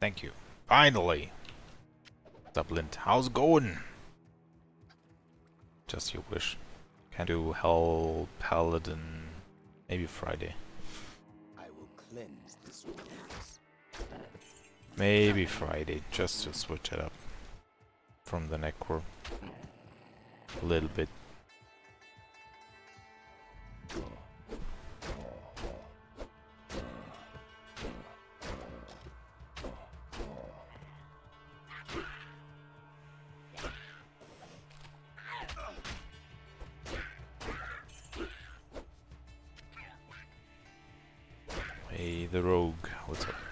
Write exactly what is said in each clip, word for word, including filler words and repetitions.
Thank you. Finally. Dublin, how's it going? Just your wish. Can do Hell Paladin. Maybe Friday. I will cleanse this wilderness. Maybe Friday, just to switch it up from the Necro a little bit. Hey, the rogue, what's up?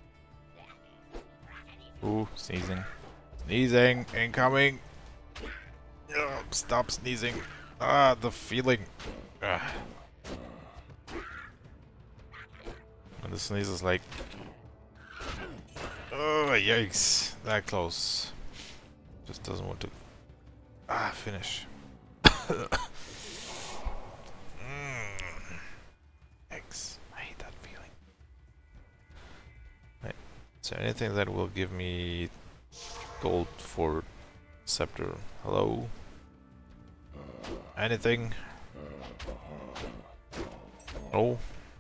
Ooh, sneezing. Sneezing! Incoming! Ugh, stop sneezing! Ah, the feeling! Ah. And the sneeze is like... Oh, yikes! That close. Just doesn't want to... Ah, finish. mm. Yikes. I hate that feeling. Right. Is there anything that will give me gold for Scepter? Hello? Anything? No?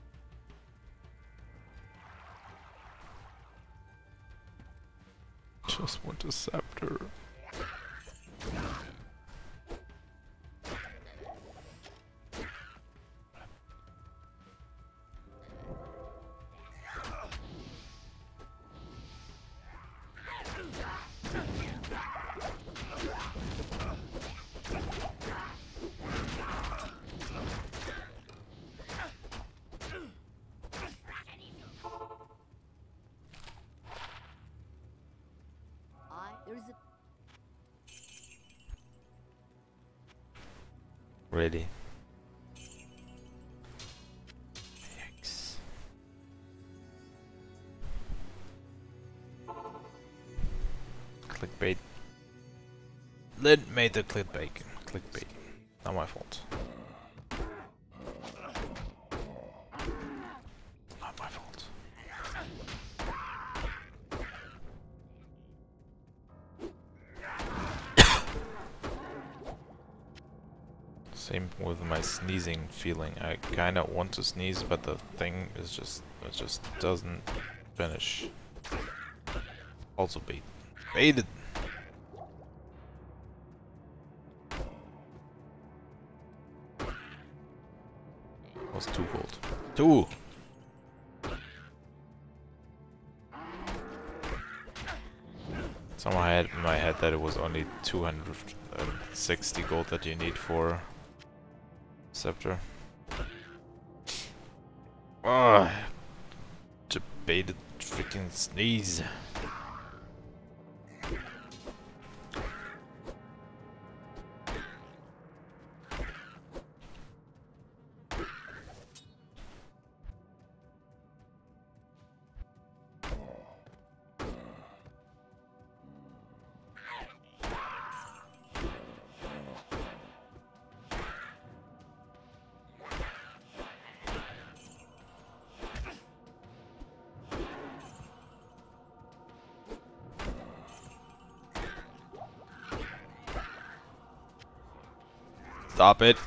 Just want a Scepter. There's a Ready. Yikes. Clickbait. Lid made the clickbait. Clickbait. Not my fault. Not my fault. Same with my sneezing feeling. I kinda want to sneeze, but the thing is just it just doesn't finish. Also bait. Baited. Was too cold. Two. Somehow I had in my head that it was only two hundred sixty gold that you need for Scepter. Ah, debated freaking sneeze. Stop it.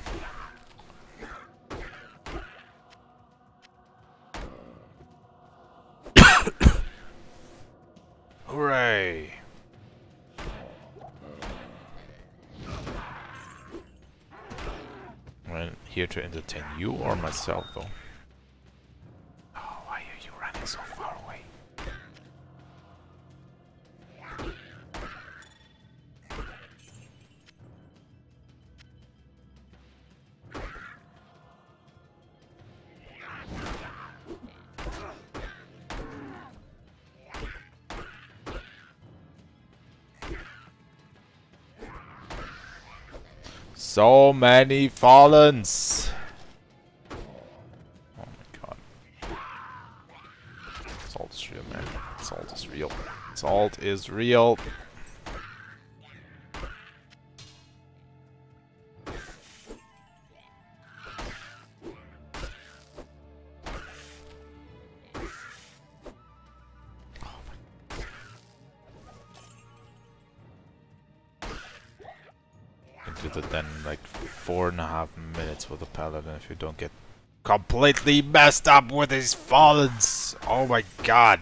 Hooray. I'm here to entertain you or myself though. Oh, why are you running so far away? So many Fallens! Oh my god. Salt is real, man. Salt is real. Salt is real. Oh my worth it than like four and a half minutes for the paladin if you don't get completely messed up with his fallens. Oh my god.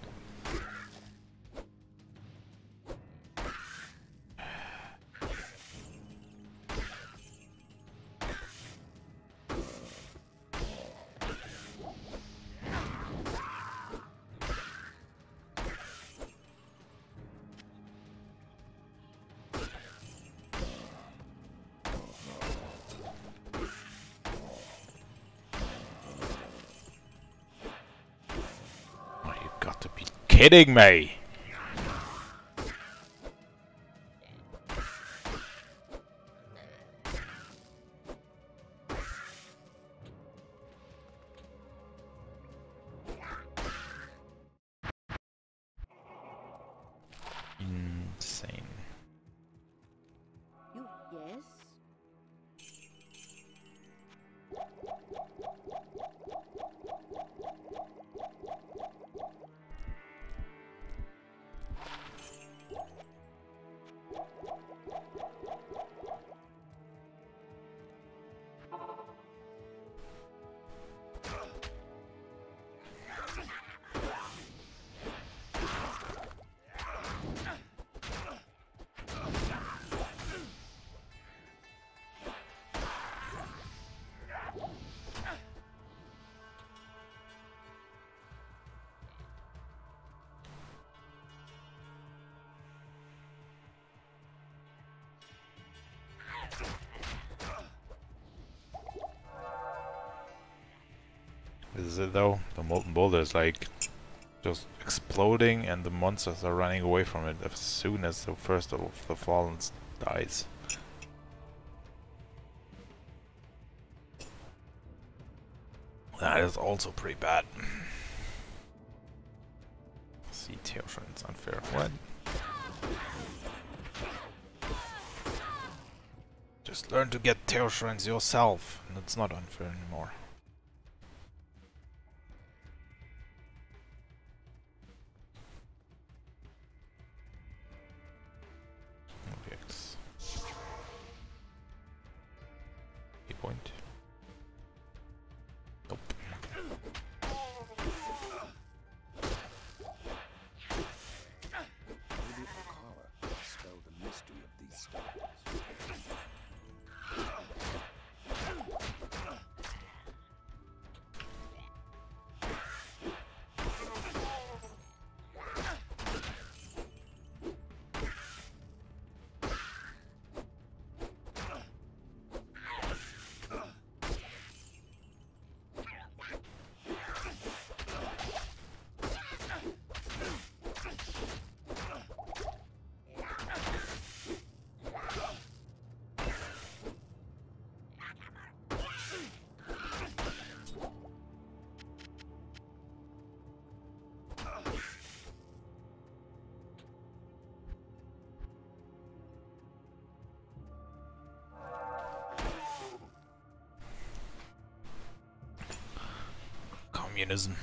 Kidding me? Insane. You yes? This is it though. The molten boulder is like just exploding and the monsters are running away from it as soon as the first of the fallen dies. That is also pretty bad. See, Teoshrine, it's unfair. What? Just learn to get Teoshrines yourself, and it's not unfair anymore. Point. Nope. Maybe Akara can spell the mystery of these stones. Communism.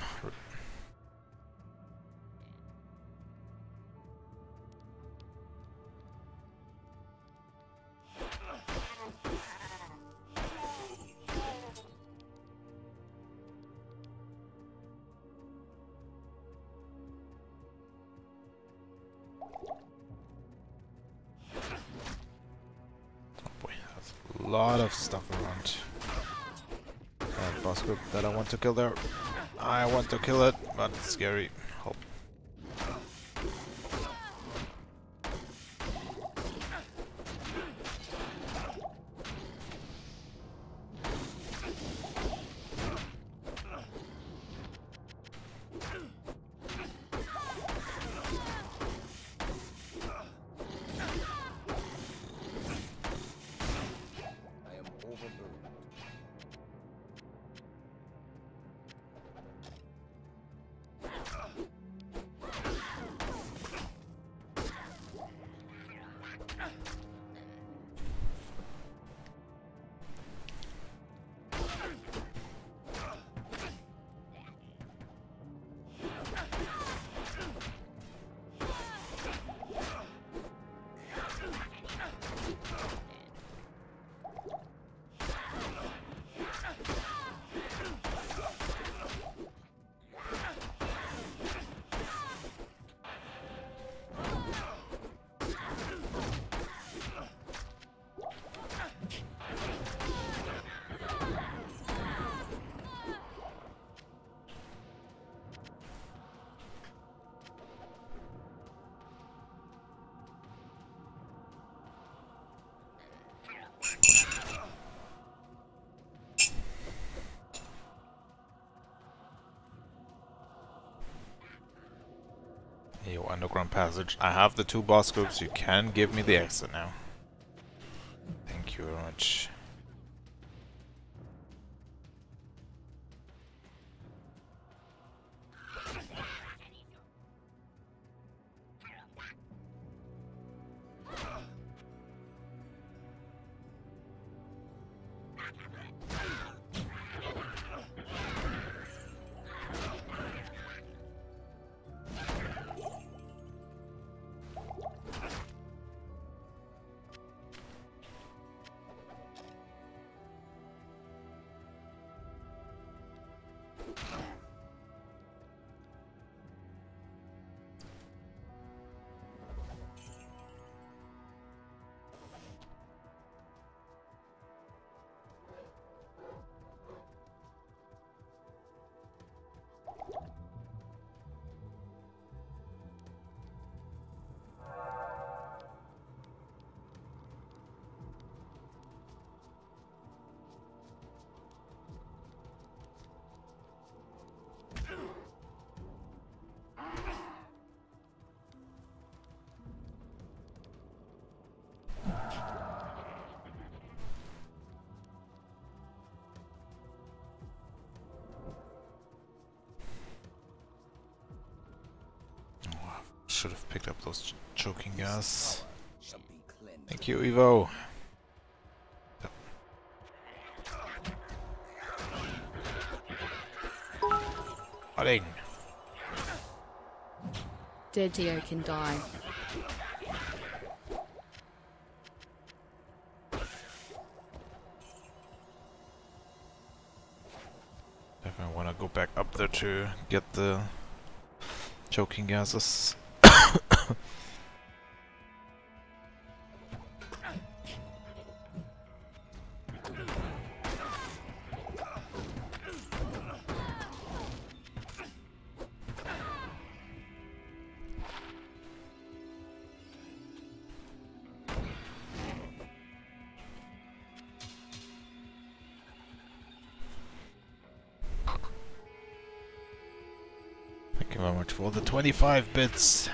Oh boy, there's a lot of stuff around. And boss group that I want to kill there. I want to kill it, but it's scary. Help. I am overburdened. Yo, underground passage. I have the two boss groups. You can give me the exit now. Thank you very much. Should have picked up those ch choking gas. Shall be cleansed. Thank you, Evo. Cutting. Dedio can die. Definitely want to go back up there to get the choking gases. Thank you very much for the twenty-five bits.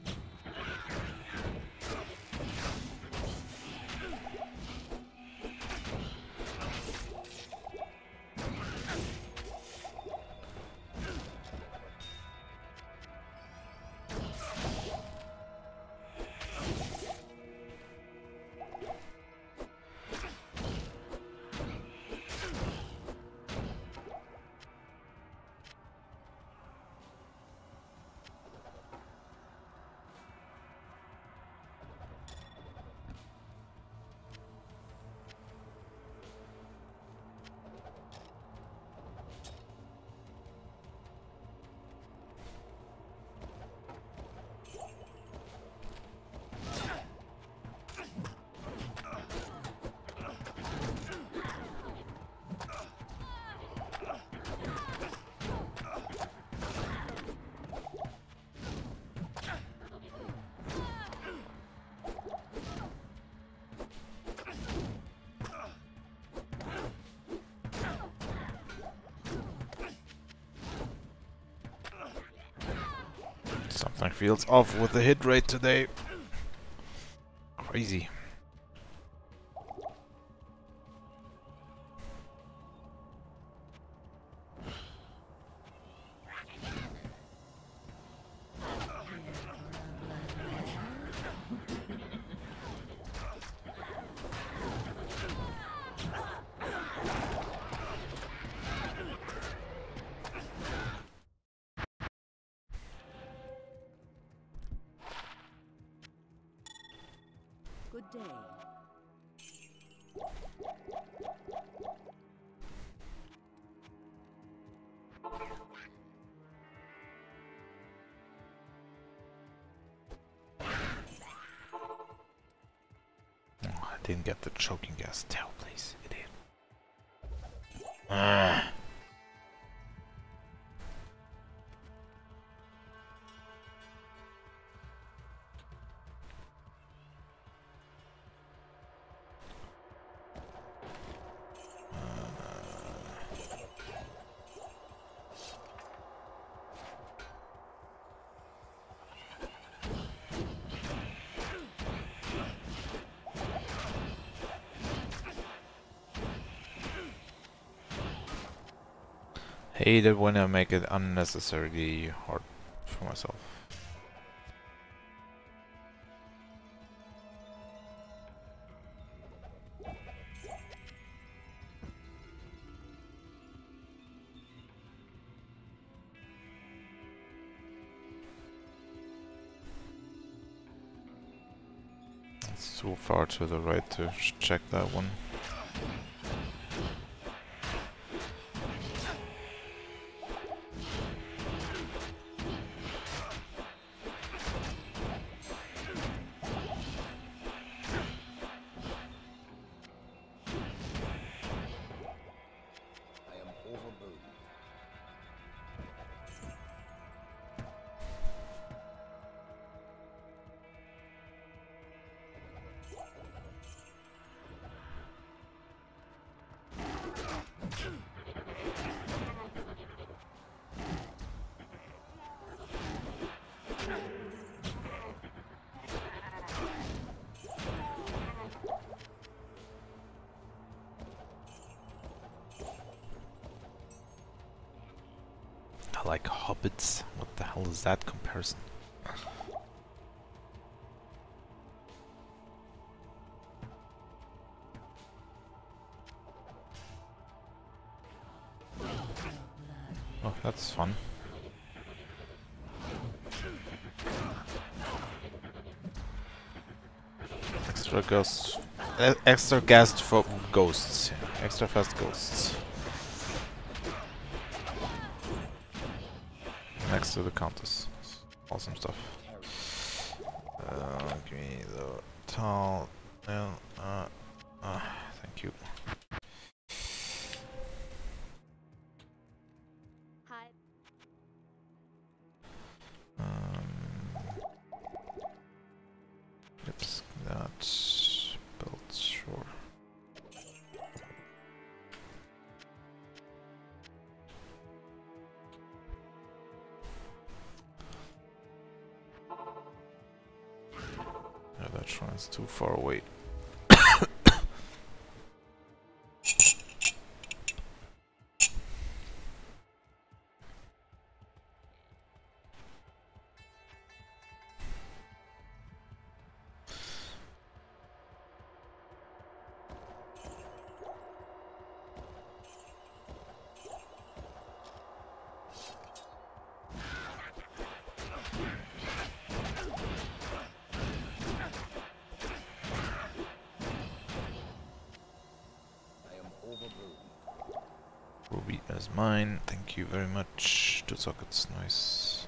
Something feels off with the hit rate today. Crazy. Good day. Oh, I didn't get the choking gas. Tell, please, idiot. Ah. Hate it when I make it unnecessarily hard for myself. It's too far to the right to sh check that one. I like hobbits. What the hell is that comparison? Oh, that's fun. Extra ghosts. Uh, extra gas for ghosts. Extra fast ghosts. Next to the countess. Awesome stuff. Uh, give me the towel. Uh, uh, uh, thank you. Hi. Um, let's that belt, sure. Yeah, that shrine's too far away. Ruby is mine, thank you very much. Two sockets, nice.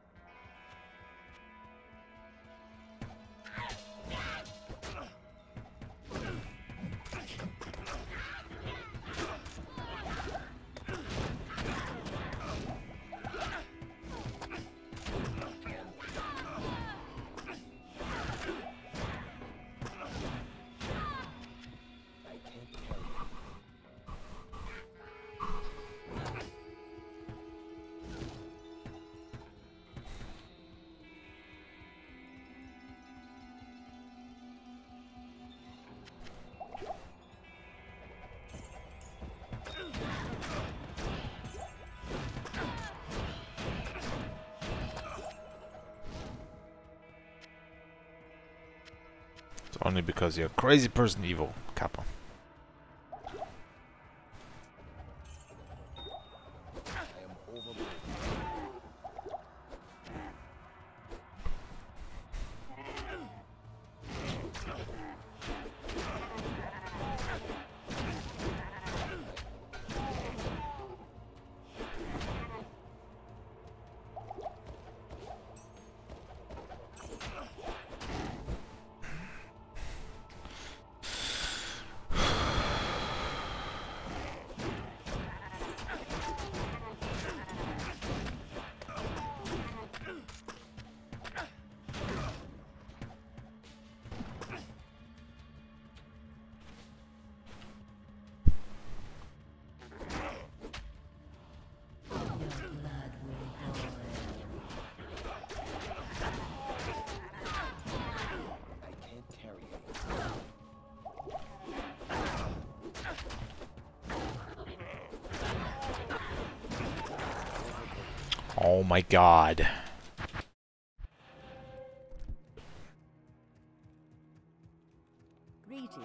It's only because you're a crazy person, evil Kappa. Oh my god. Greetings.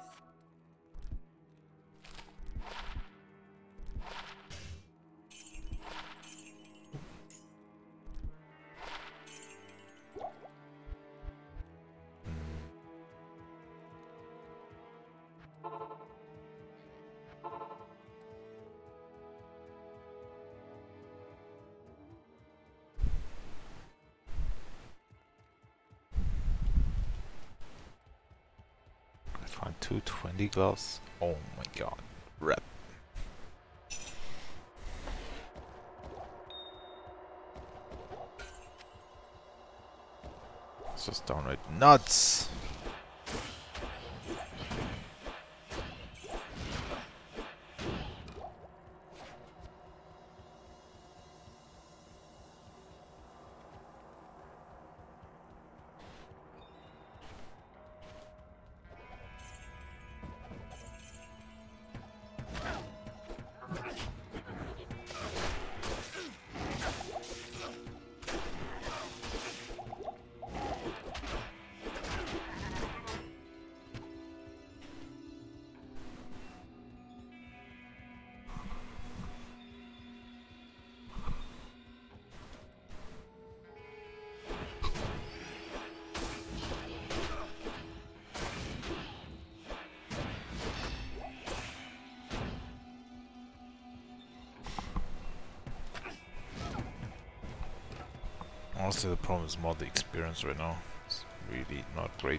I found two twenty gloves. Oh my god. Rep. It's just downright nuts. Honestly, the problem is more the experience right now. It's really not great.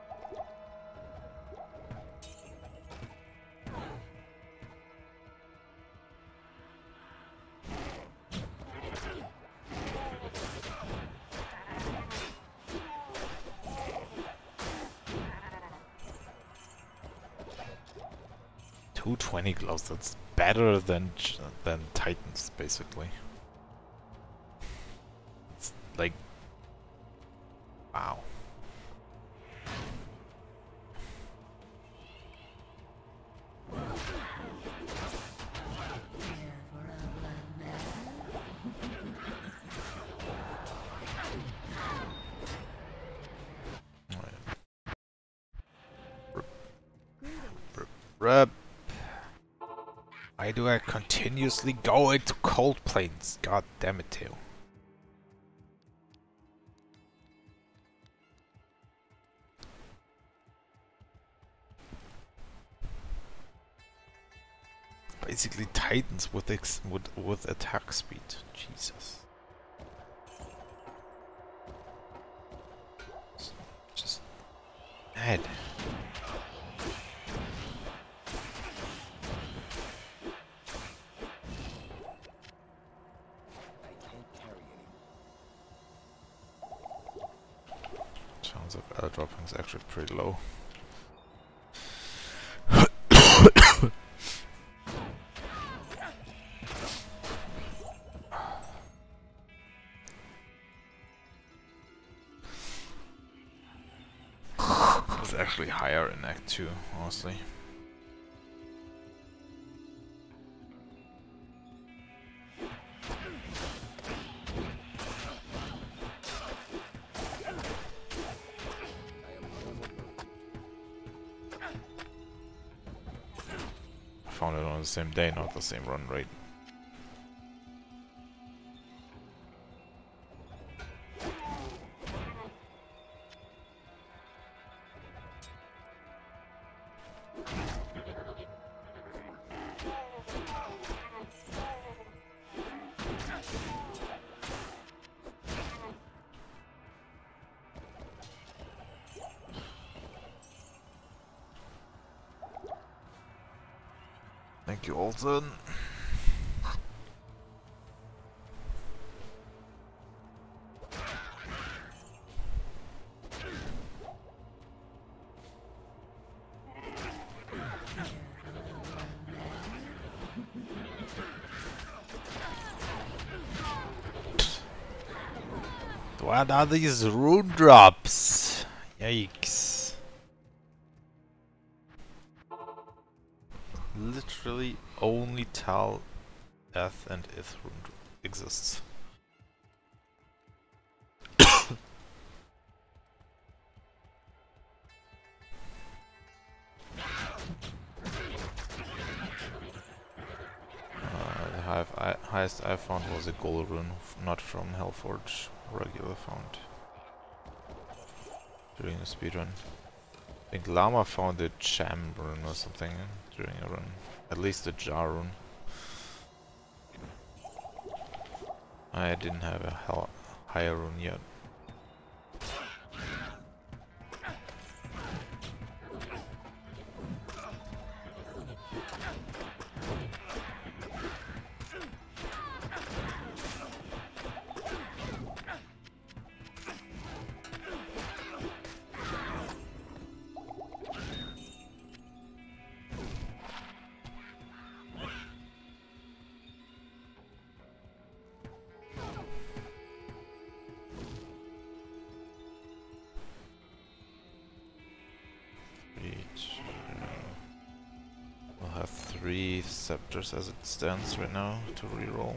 two twenty gloves, that's better than than Titans, basically. It's like, wow. Rep. Why do I continuously go into cold planes? God damn it, Theo. Basically Titans with ex with with attack speed. Jesus. Just mad. Chance of air dropping is actually pretty low. It's actually higher in Act two, honestly. I found it on the same day, not the same run rate. Thank you, Alton. What are these rune drops? Yikes. Literally only Tal, Eth and Ith rune exists. last I found was a gold rune, not from Hellforge, regular found during a speedrun. I think Llama found a Cham rune or something during a run, at least a Jar rune. I didn't have a hell higher rune yet. Three scepters as it stands right now to reroll.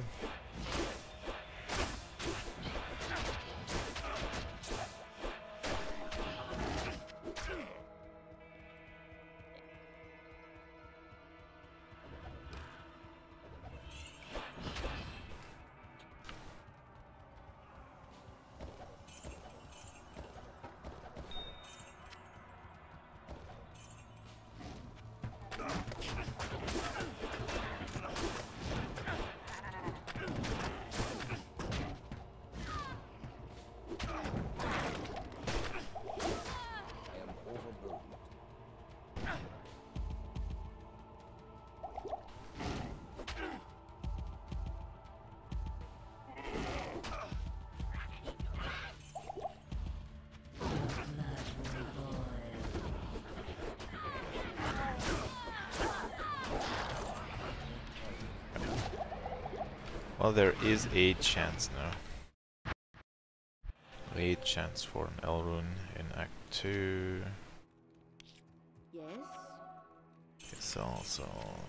Well, there is a chance now. A chance for an Elrune in Act two. Yes. It's also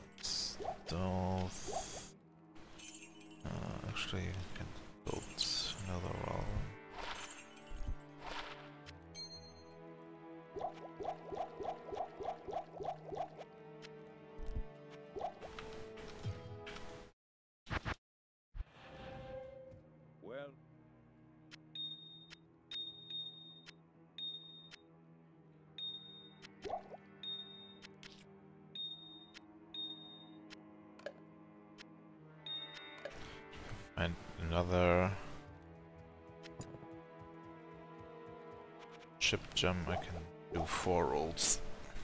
stealth. Uh, actually, I can build another wall. And another chip gem, I can do four rolls.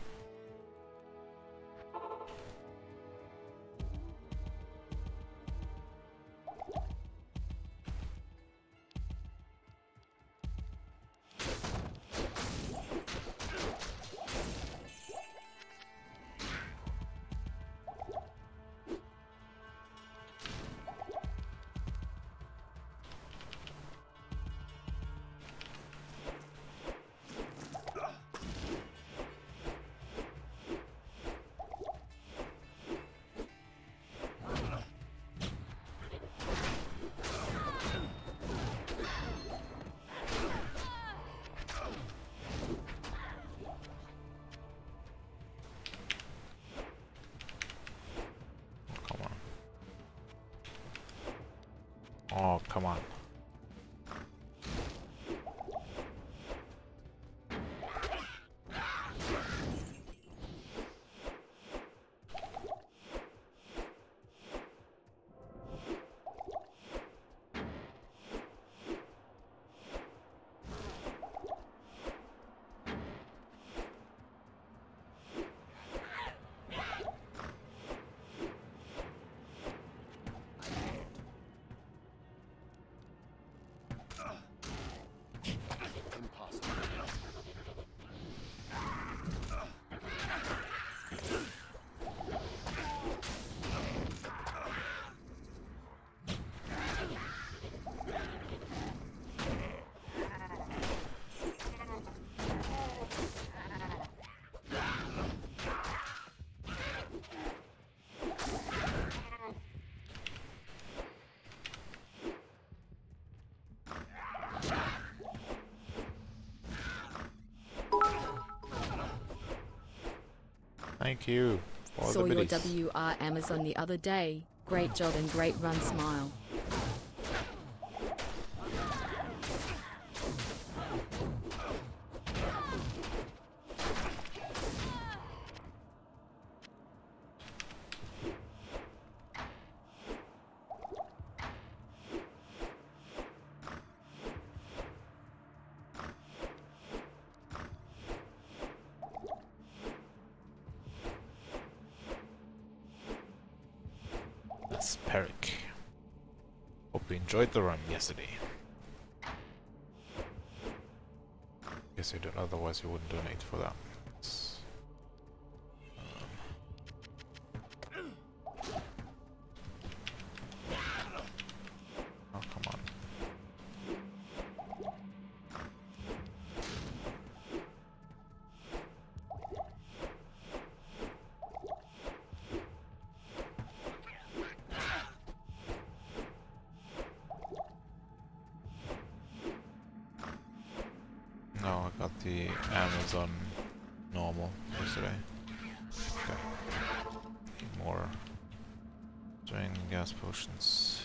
Oh, come on. Thank you for Saw the your biddies. W R Amazon the other day. Great job and great run, Smile. That's Peric. Hope you enjoyed the run yesterday. Guess you don't, otherwise you wouldn't donate for that. Um. Oh, come on. No, I got the Amazon normal yesterday. Okay. Need more drain gas potions.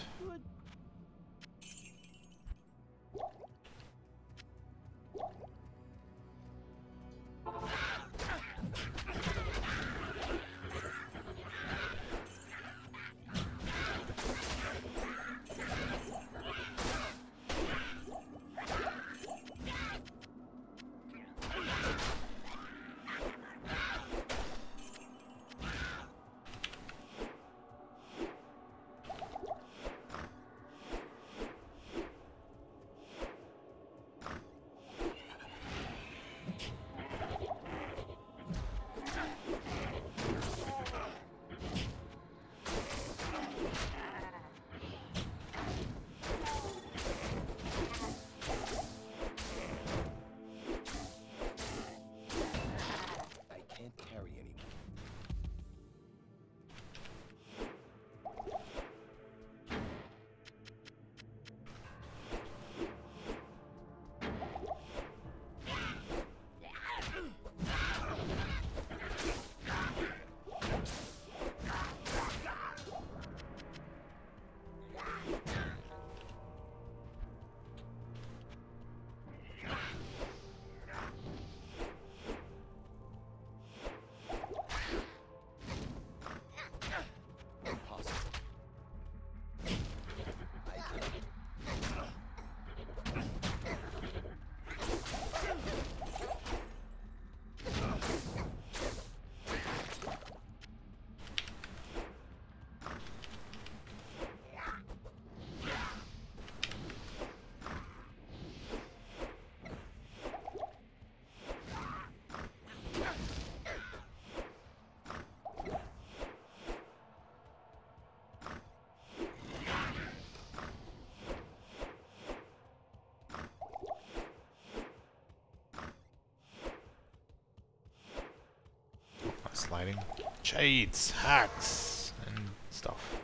Sliding shades, hacks, and stuff.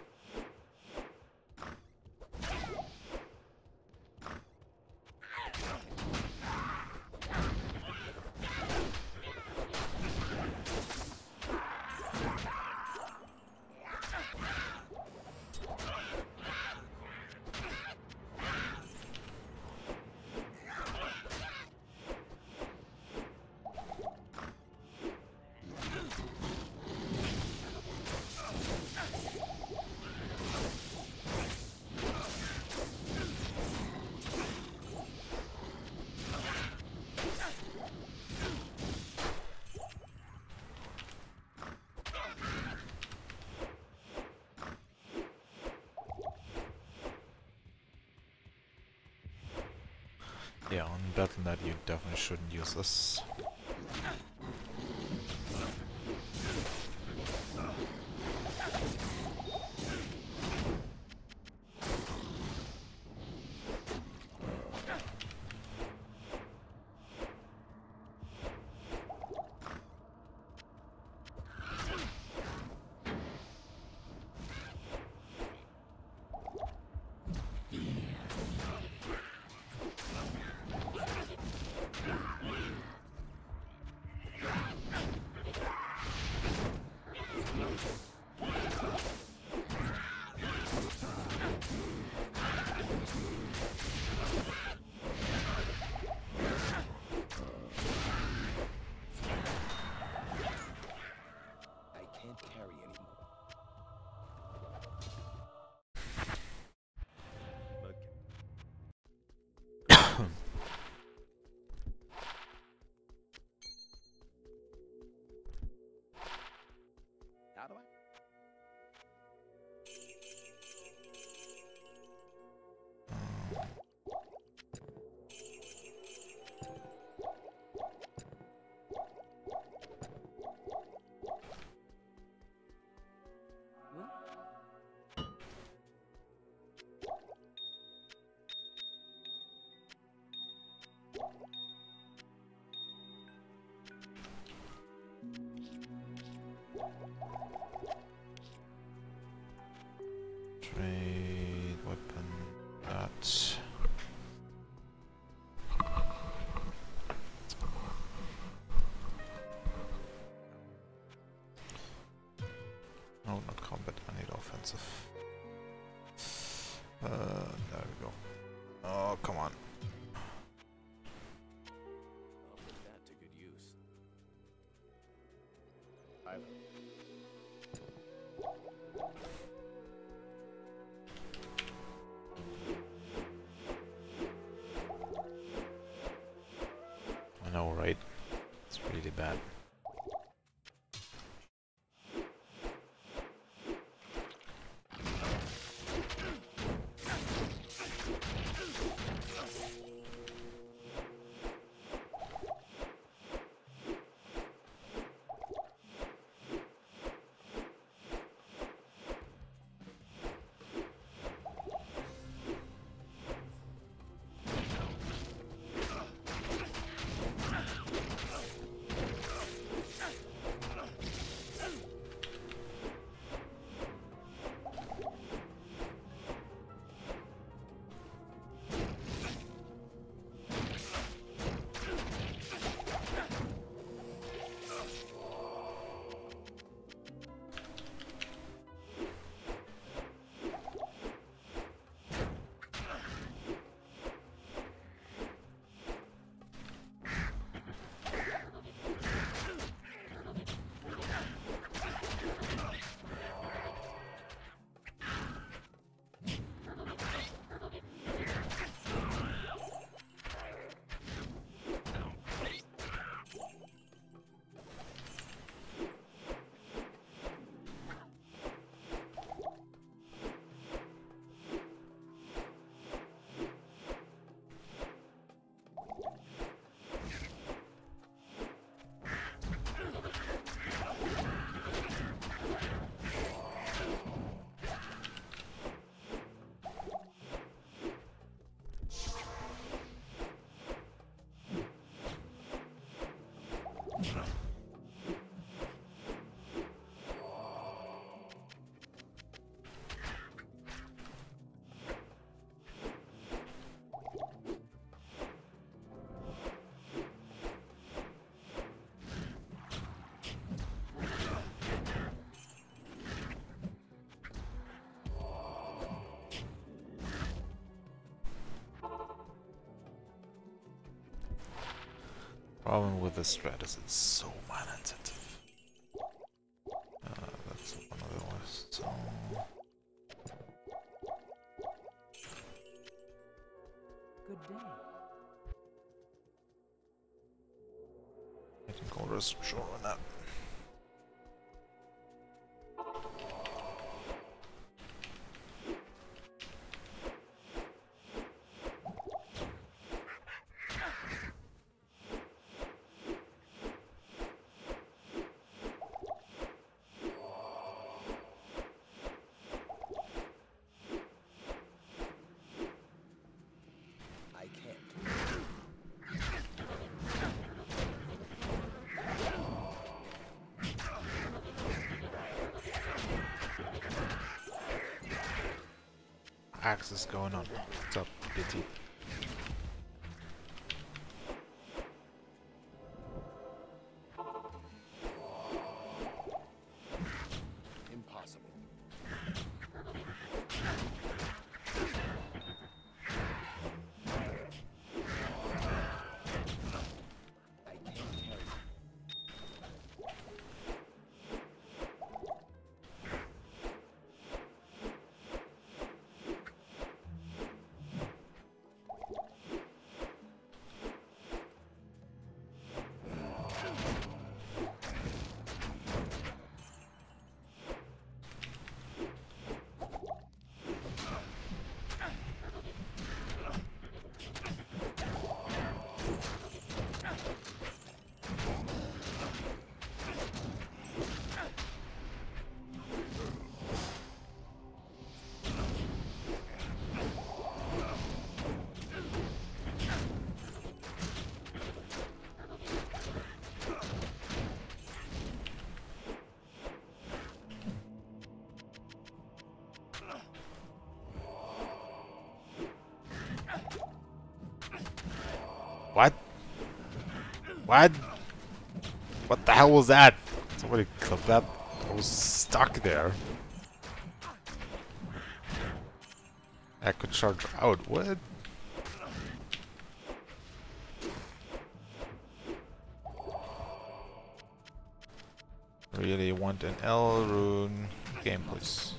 Yeah, on Battle dot net you definitely shouldn't use this. No, not combat. I need offensive. Uh, there we go. Oh, come on. I'll put that to good use. I've I know, right? It's really bad. Problem with this strat is it's so mana intensive. Uh, that's one of the worst. So Good day. I think I'll risk sure on that. I can't. Axe is going on. What's up, B T? Impossible. I can't carry. What? What? What the hell was that? Somebody clip that. I was stuck there. I could charge out. What? Really want an L rune game, please.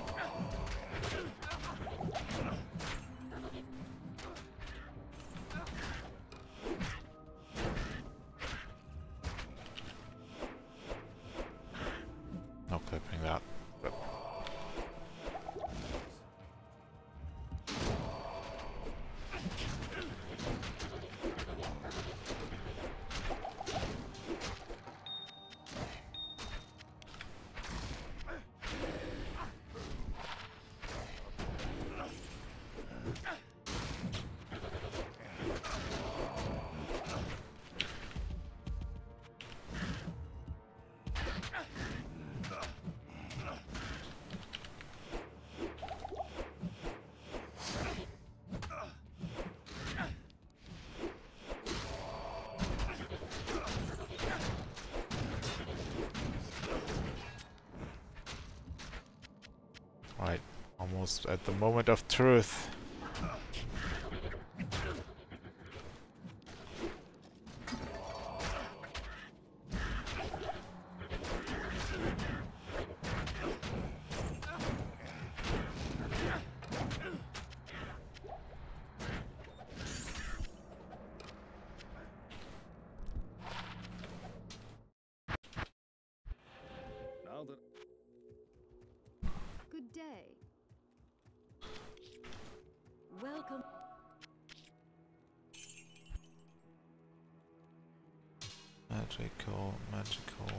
No clipping that. But right, almost at the moment of truth. Good day. Welcome. Magical, magical.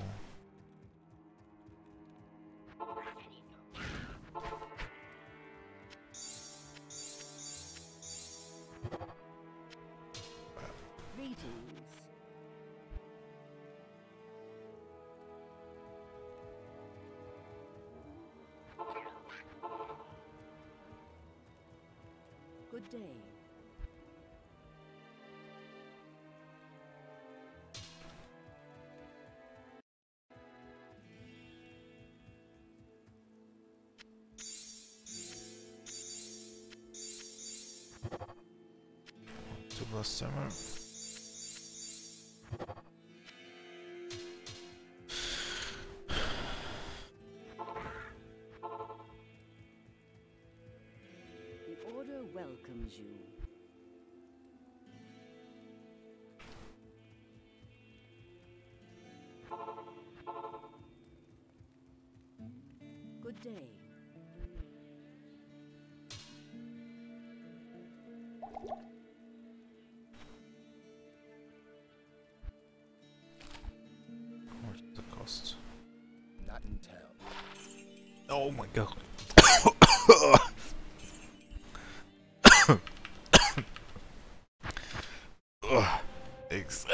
Greetings. Good day. Two plus summer. The Order welcomes you. Good day. What's the cost? Not in town. Oh my god. Ugh. Ex-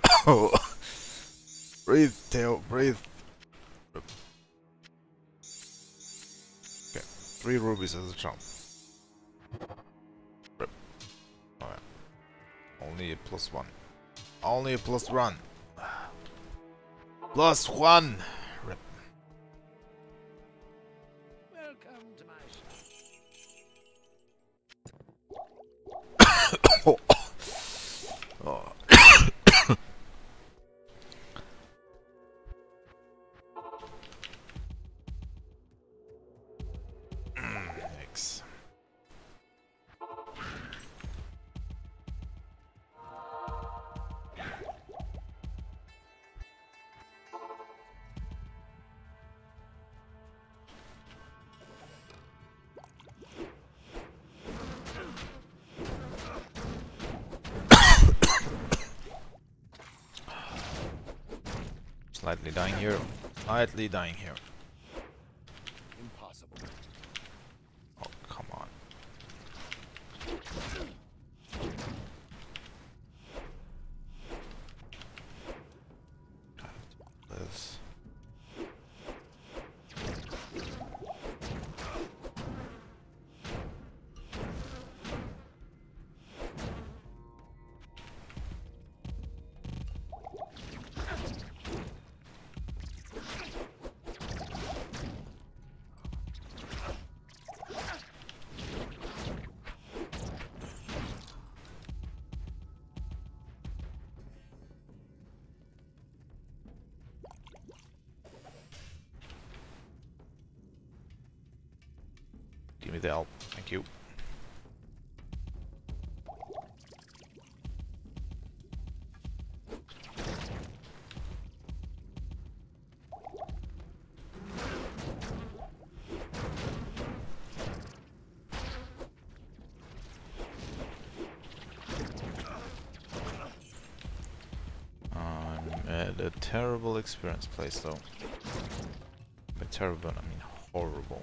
breathe, tail, breathe. Okay, three rubies as a jump. Alright. Only a plus one. Only a plus one. Plus one! Rip. Welcome to my Oh. Oh. Thanks. Slightly dying here. Slightly dying here. impossible. Oh, come on. This. Give me the help. Thank you. I'm at a terrible experience place though. By terrible, I mean horrible.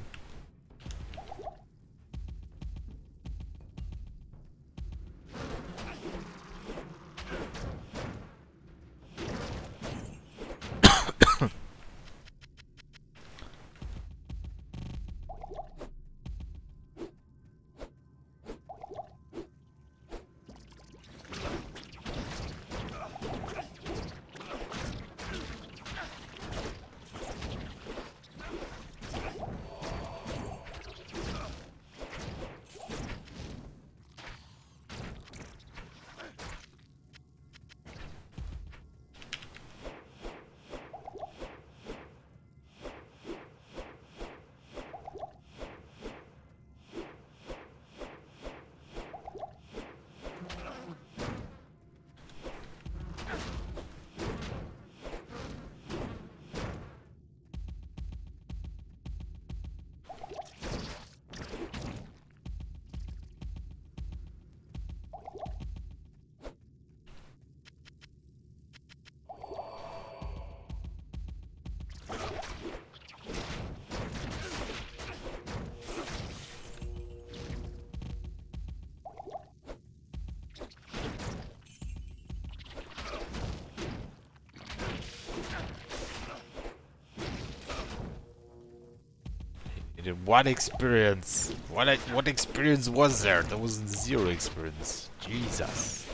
What experience? What I, what experience was there? There was zero experience. Jesus.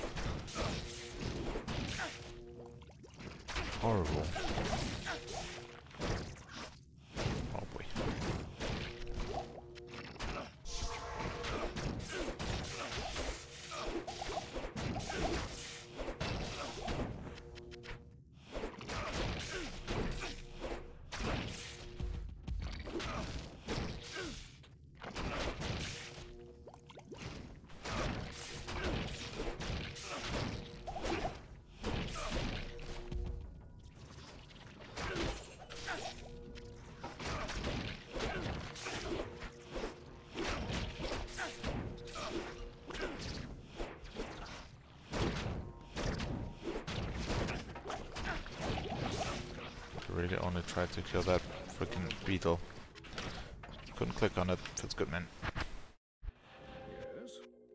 Horrible. Oh boy. Really only tried to kill that freaking beetle. Couldn't click on it. That's good, man. Yes?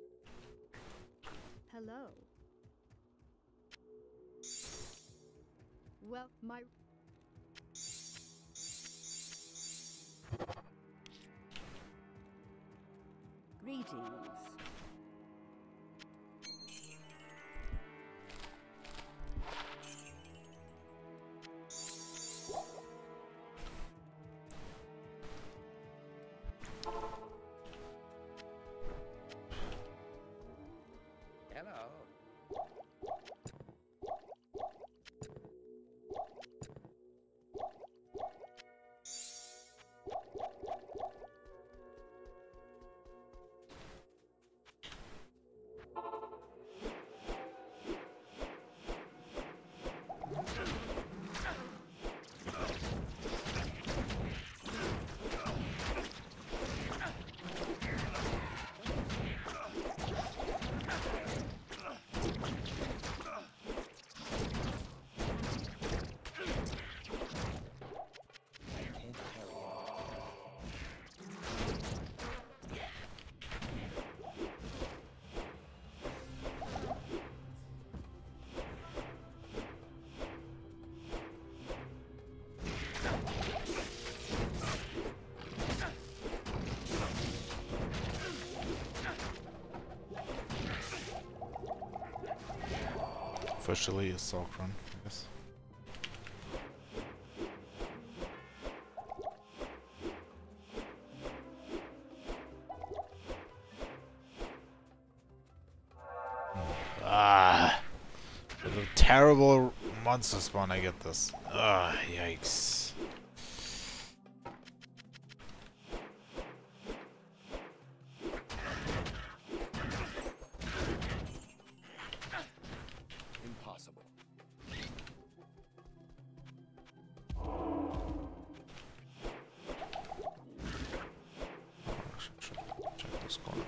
Hello. Well, my... Greetings. Hello. Officially a Salk run, I guess. Ah, with a terrible monster spawn I get this. Ah, yikes. Impossible. Actually, should check this corner.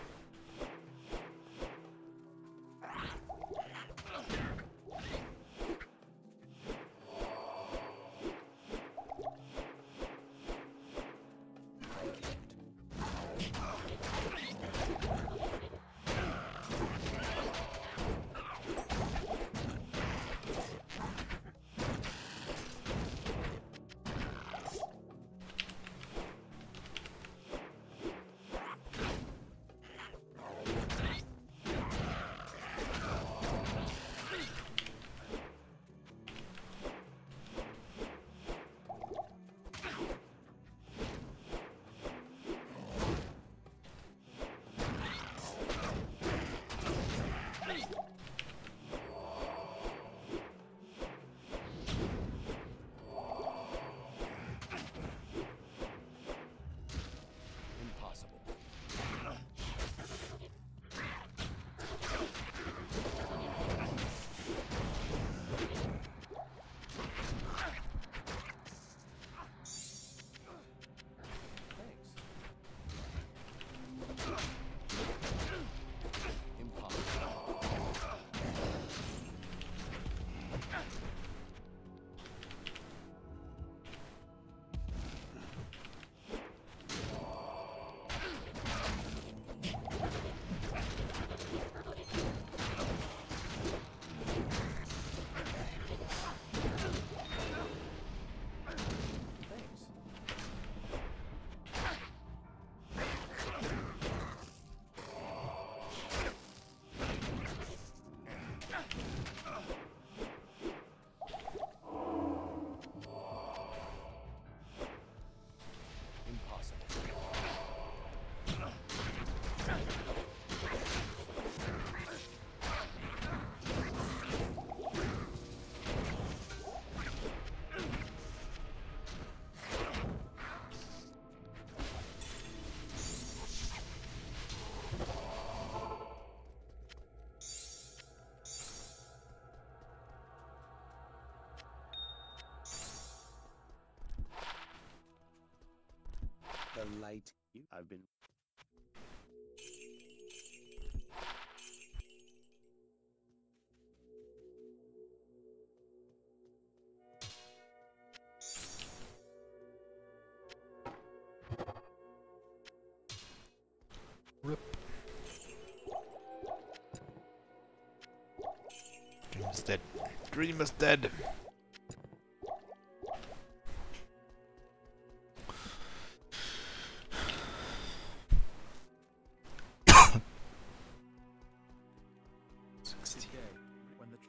Impossible. The light you I've been Rip. Dream is dead. Dream is dead. Today, when the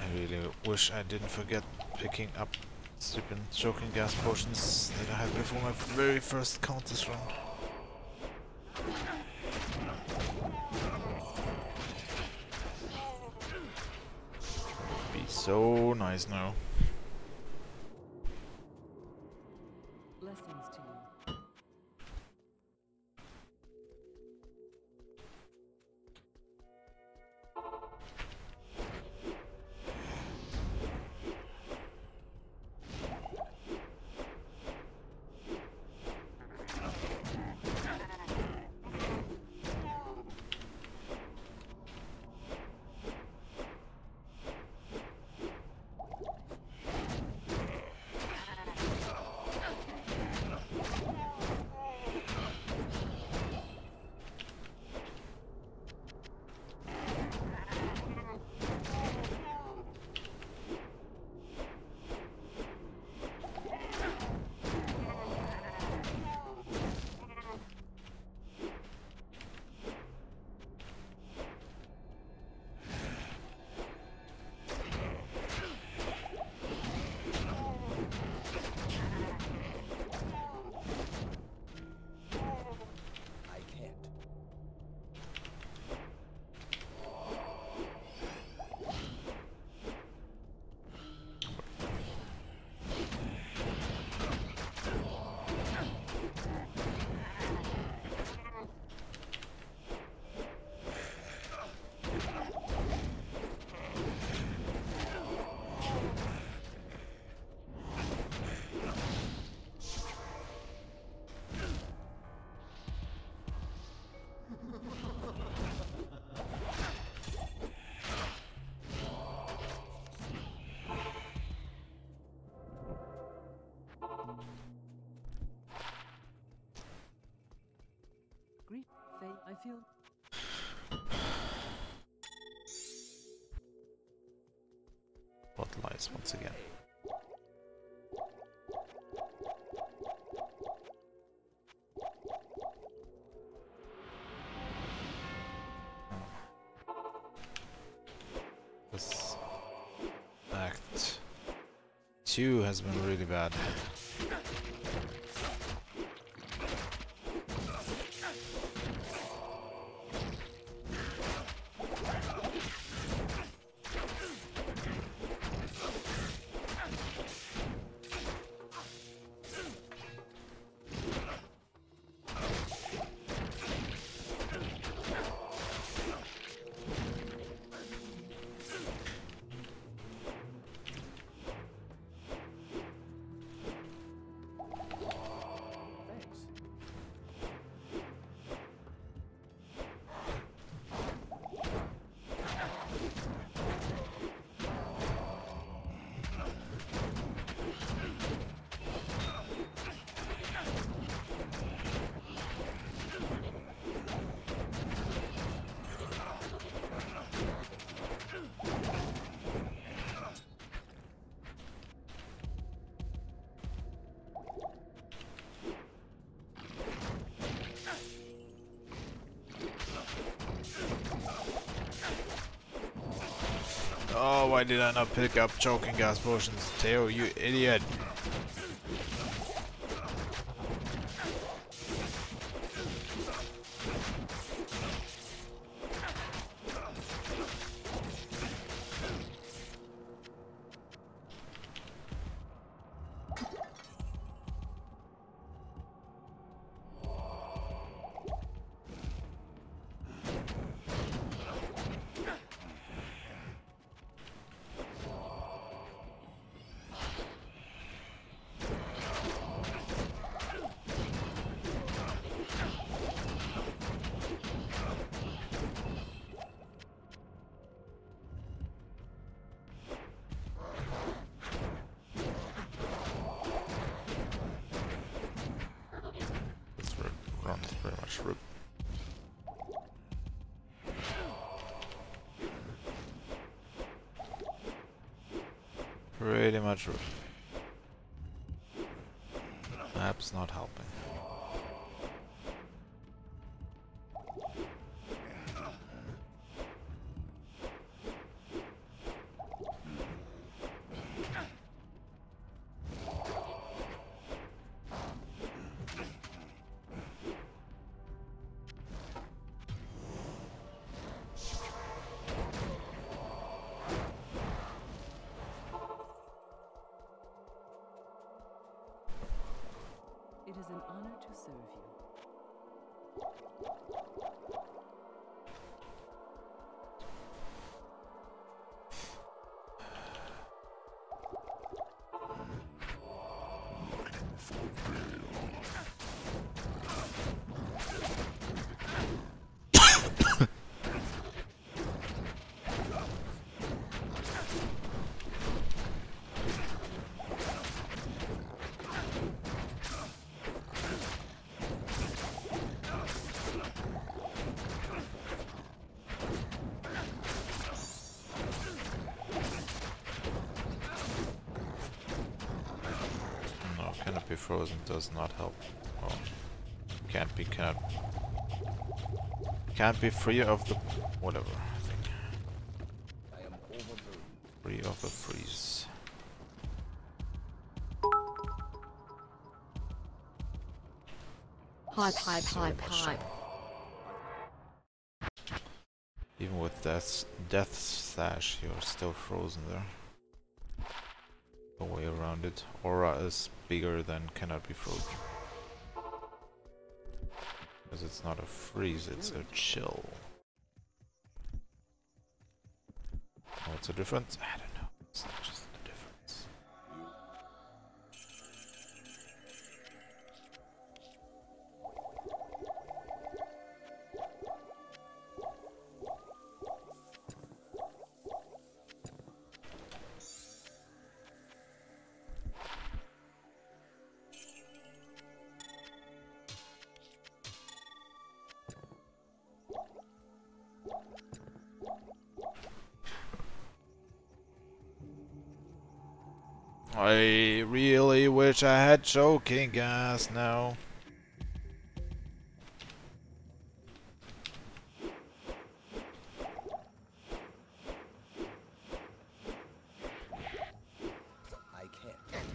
really wish I didn't forget picking up stupid choking gas potions that I had before my very first Countess run. Be so nice now. Blessings to you. Grief, Faye, I feel. What lies once again? This act two has been really bad. Oh, why did I not pick up choking gas potions? Theo, you idiot! Pretty much rip. Pretty much rip. Map's not helping. is an honor to serve you. Cannot be frozen does not help. Oh, can't be cannot can't be free of the whatever thing. I am overburdened. Free of the freeze. Hype, hype, So hype, much hype. so. Even with death death slash, you're still frozen there. No way around it. Aura is bigger than cannot be frozen. Because it's not a freeze, it's a chill. Oh, it's a difference? I don't know. It's not just a difference. I really wish I had choking gas now. I can't.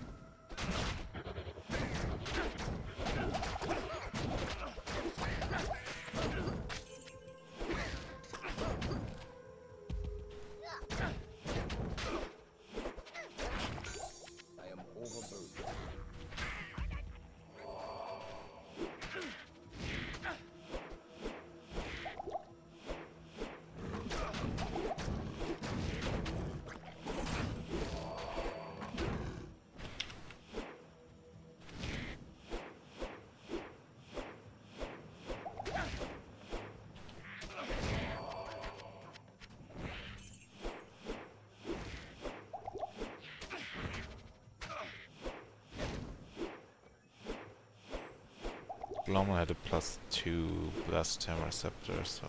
I am overburdened. Gloma had a plus two blast time receptor, so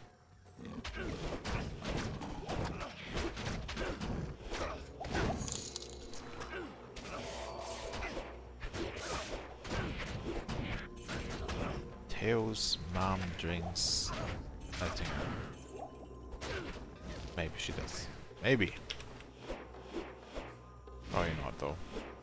Theo's mom drinks. I think maybe she does. Maybe. Probably not though.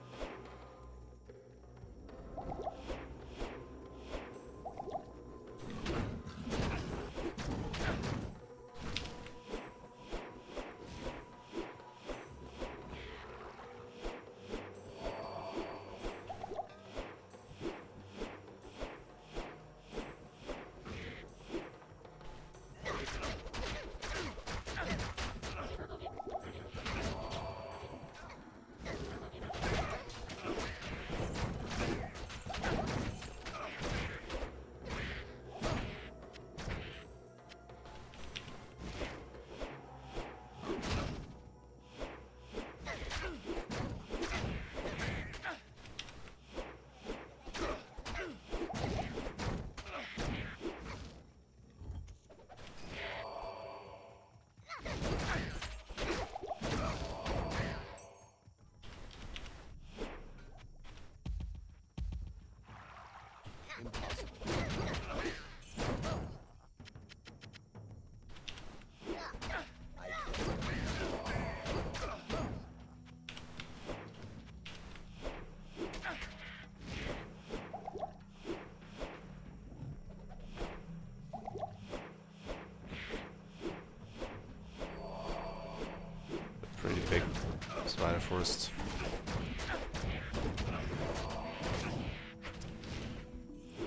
Pretty big spider forest.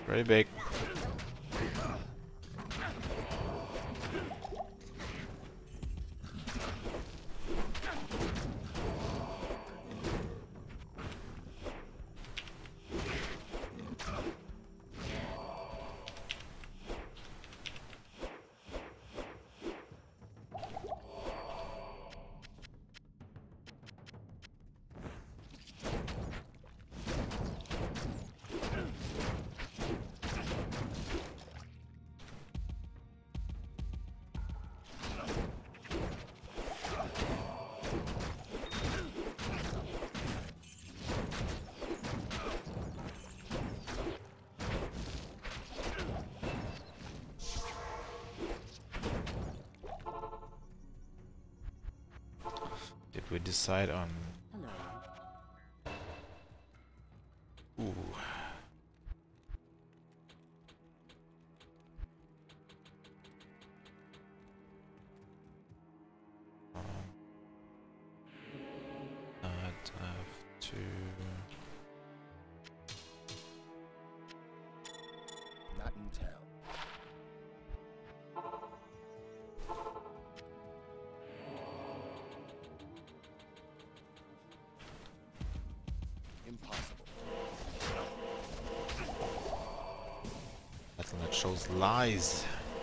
Very big. Did we decide on... Hello. Ooh. Um, I'd have to... Not in town. Impossible. Battle.net shows lies.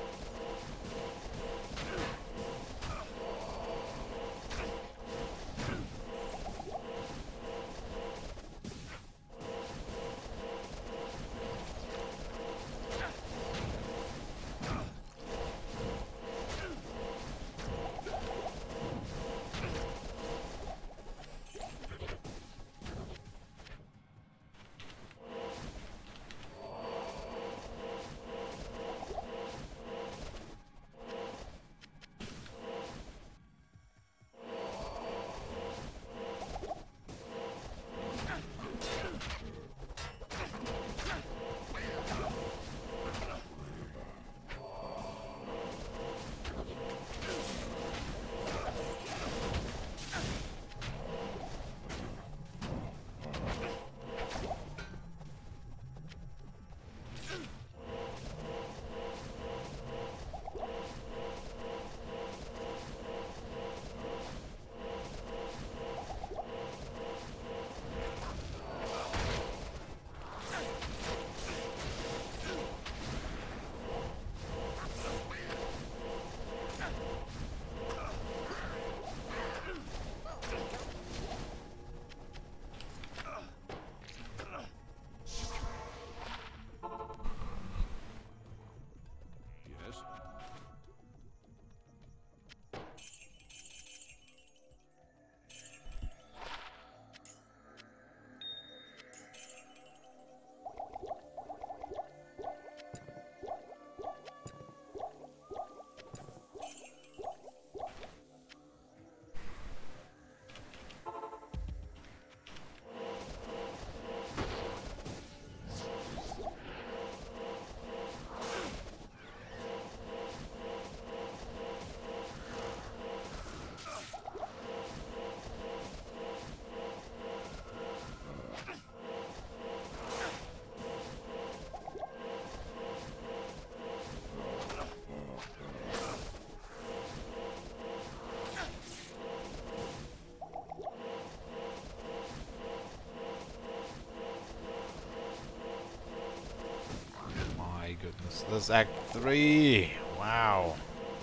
Goodness, this is Act three. Wow.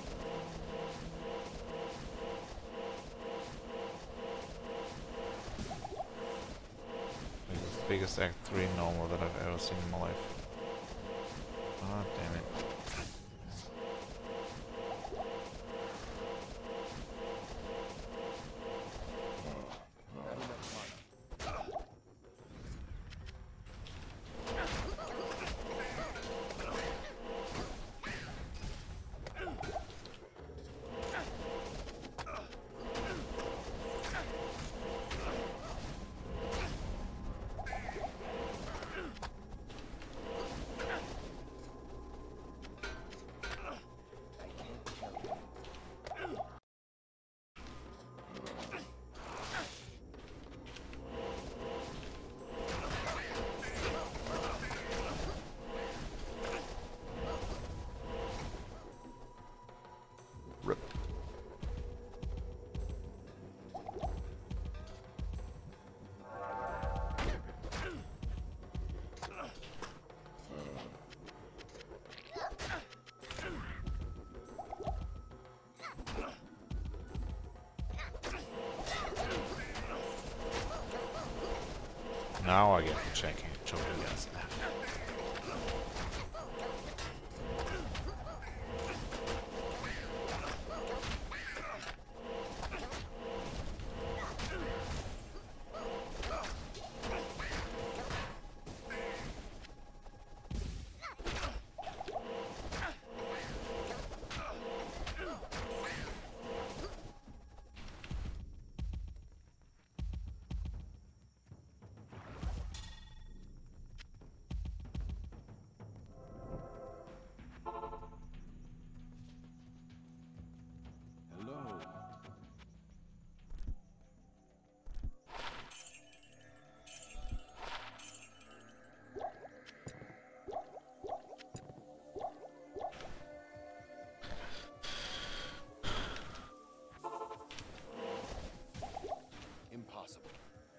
This is the biggest Act three normal that I've ever seen in my life. Ah, damn it. Now I get the checking choking gas. Hello. Impossible.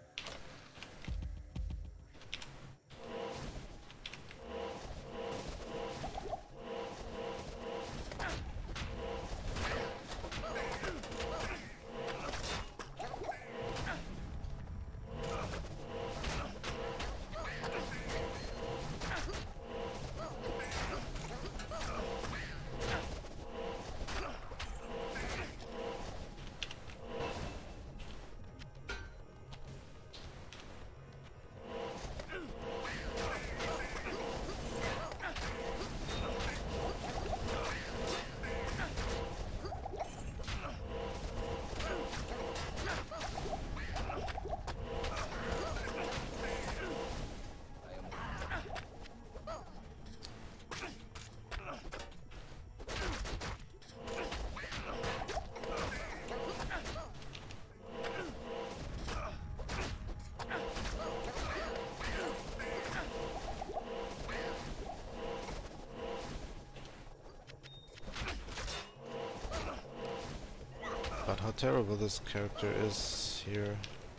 But how terrible this character is here.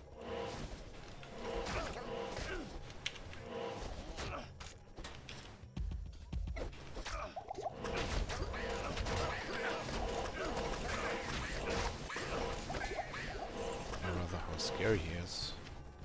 Or rather how scary he is.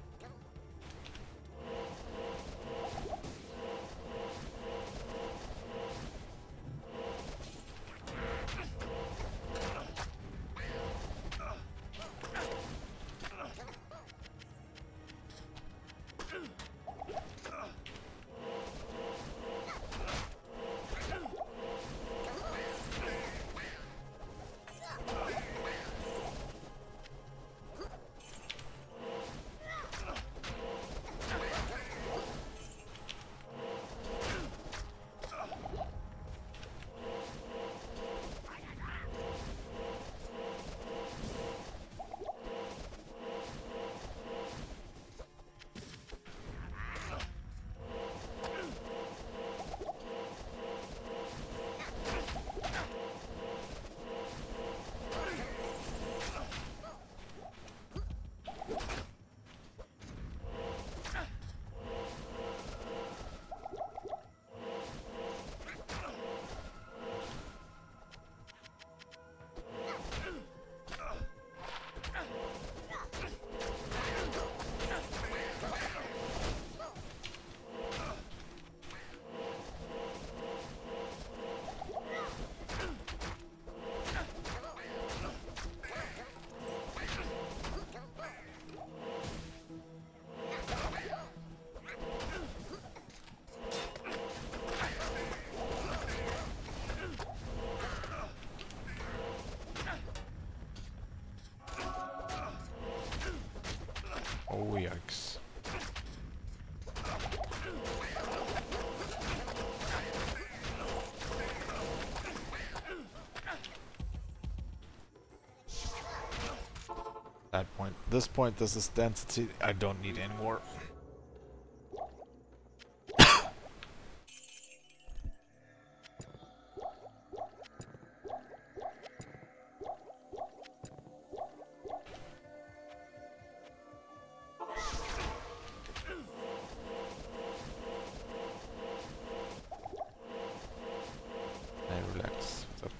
Oh yikes. That point, this point, this is density. I don't need any more. Hey, relax. What's up?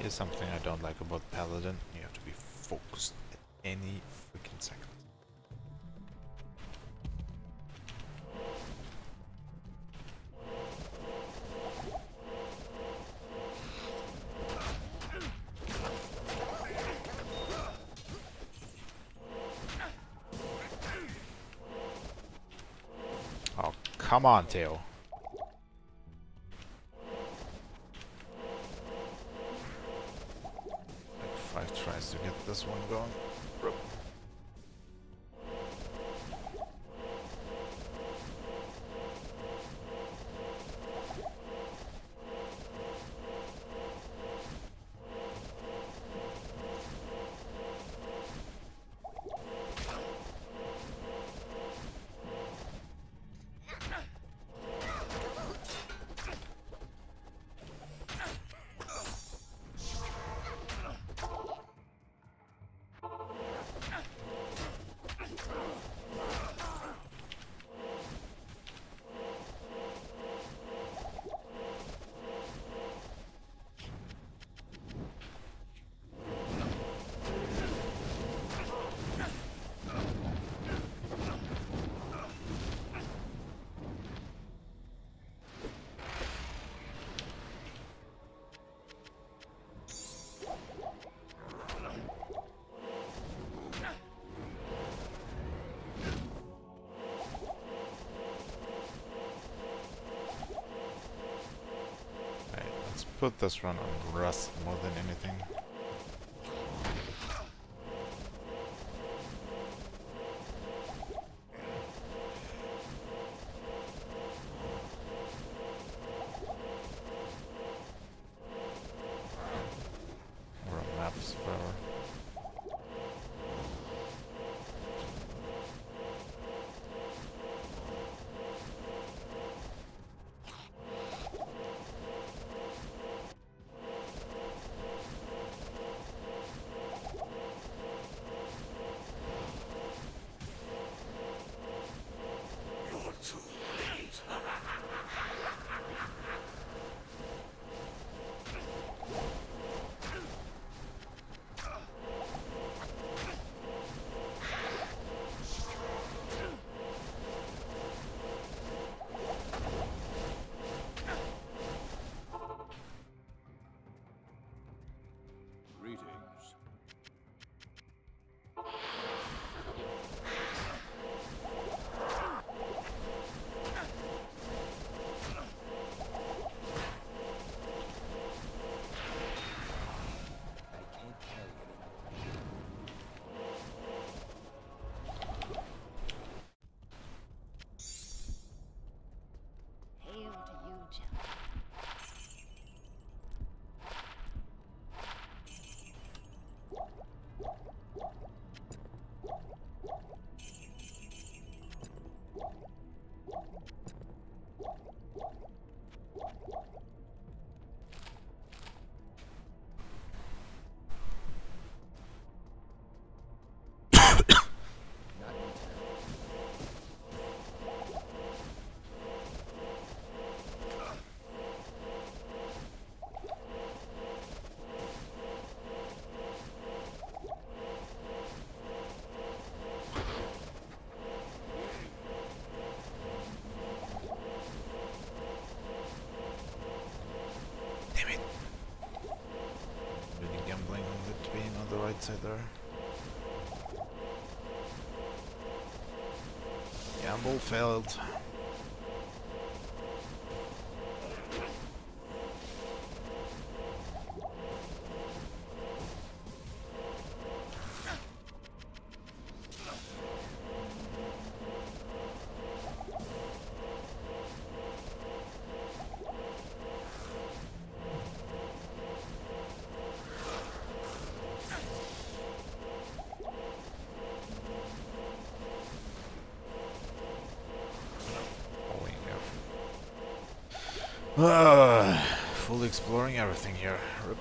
Here's something I don't like about Paladin. You have to be focused at any freaking second. Oh, come on, Theo. Like five tries to get this one going. Put this run on rust more than anything. Or on maps, whatever. Side there. Gamble failed. Uh, fully exploring everything here. Rip.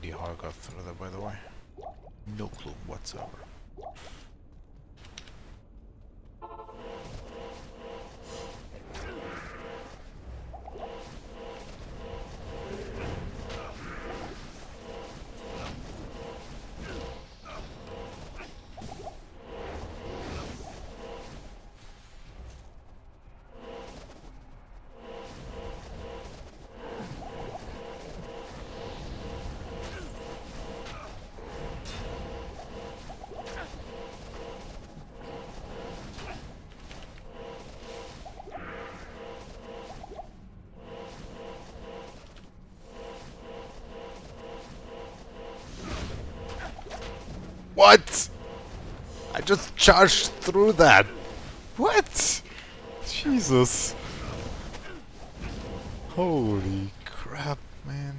idea how I got through that, by the way. No clue whatsoever. What? I just charged through that. What? Jesus. Holy crap, man.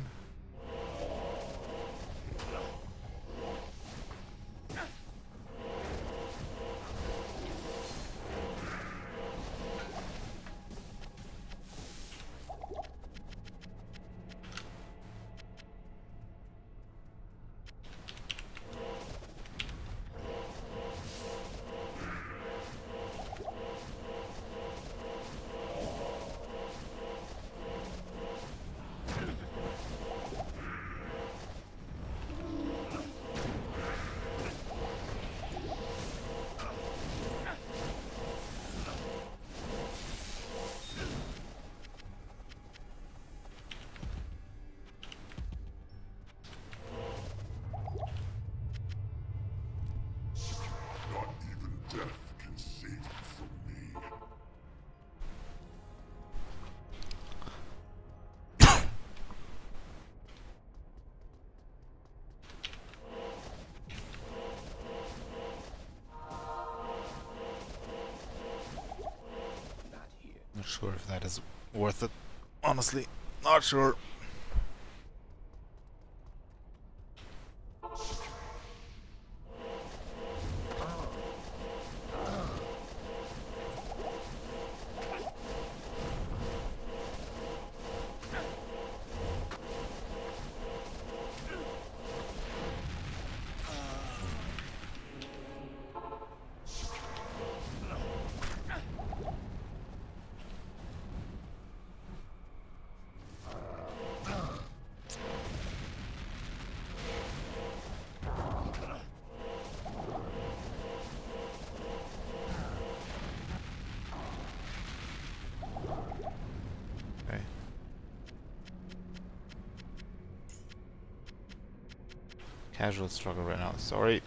Not sure if that is worth it. Honestly, not sure. Casual struggle right now, sorry.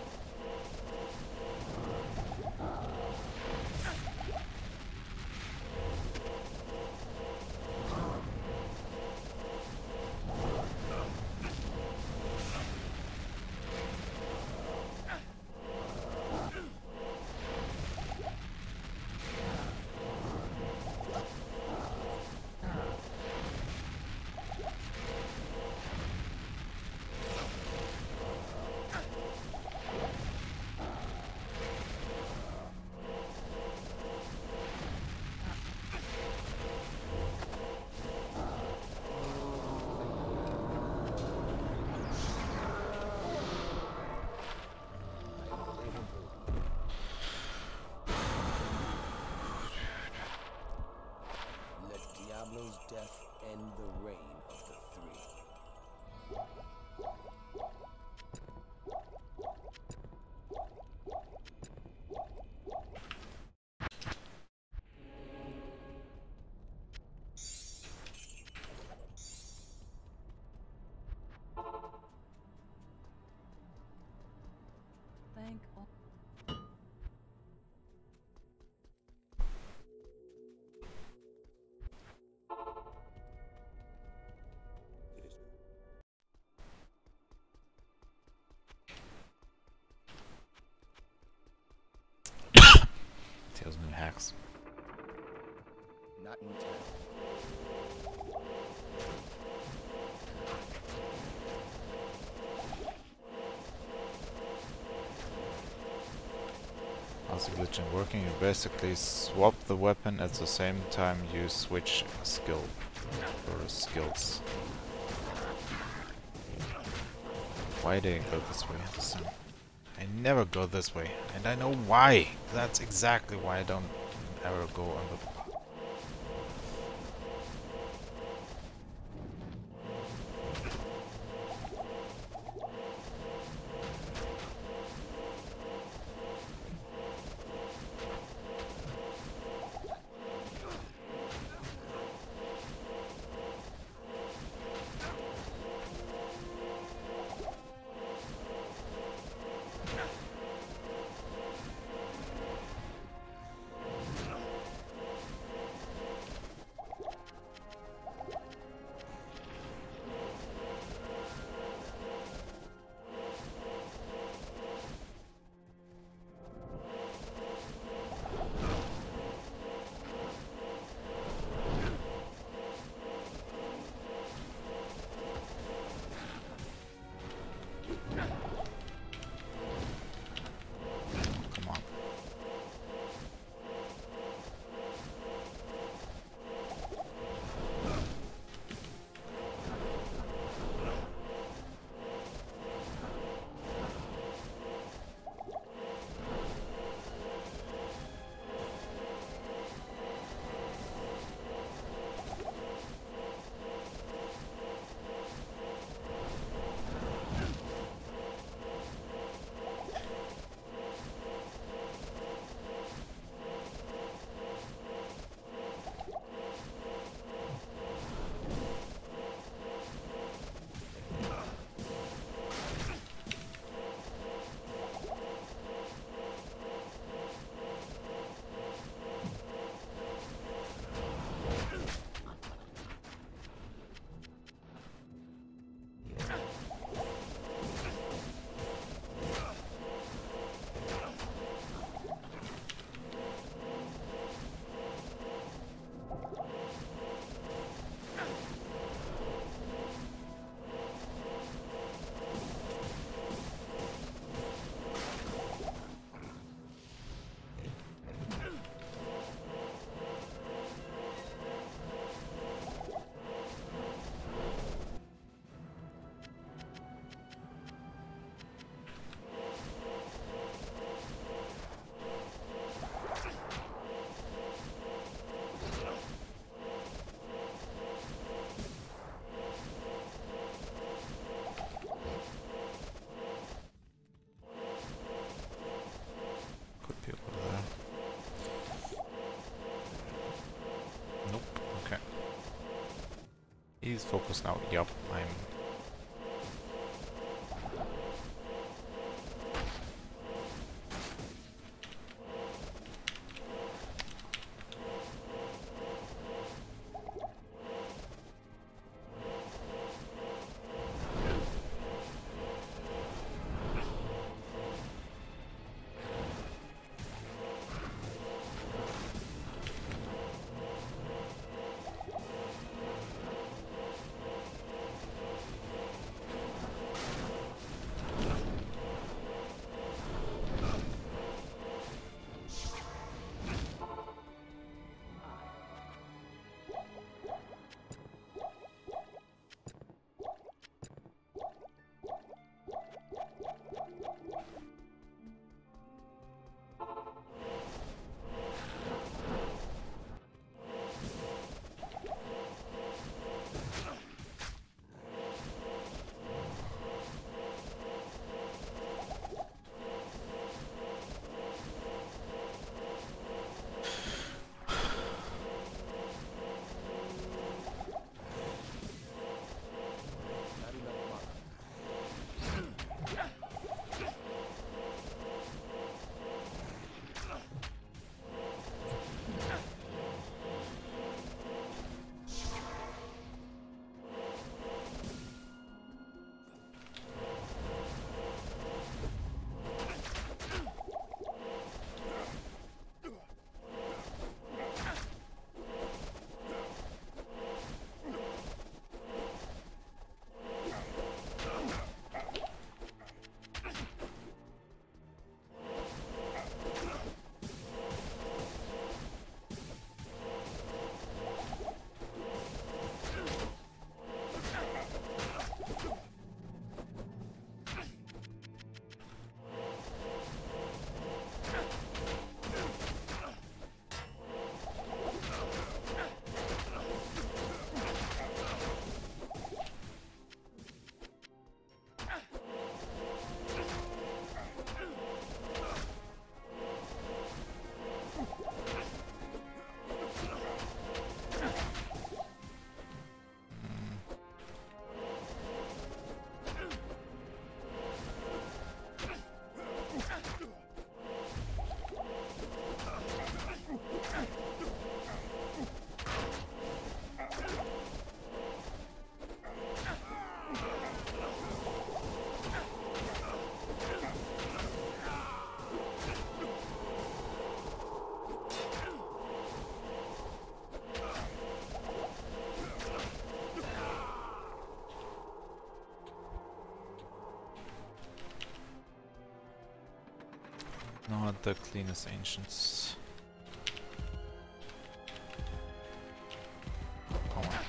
Diablo's death end the reign of the three. Thank all. Tales new hacks. Not in town. How's the glitching working? You basically swap the weapon at the same time you switch skill or skills. Why did it go this way this time? I never go this way, and I know why. That's exactly why I don't ever go on the... Come on. Could be over there. Nope. Okay. He's focused now. Yup, I'm... Not the cleanest ancients. Come on.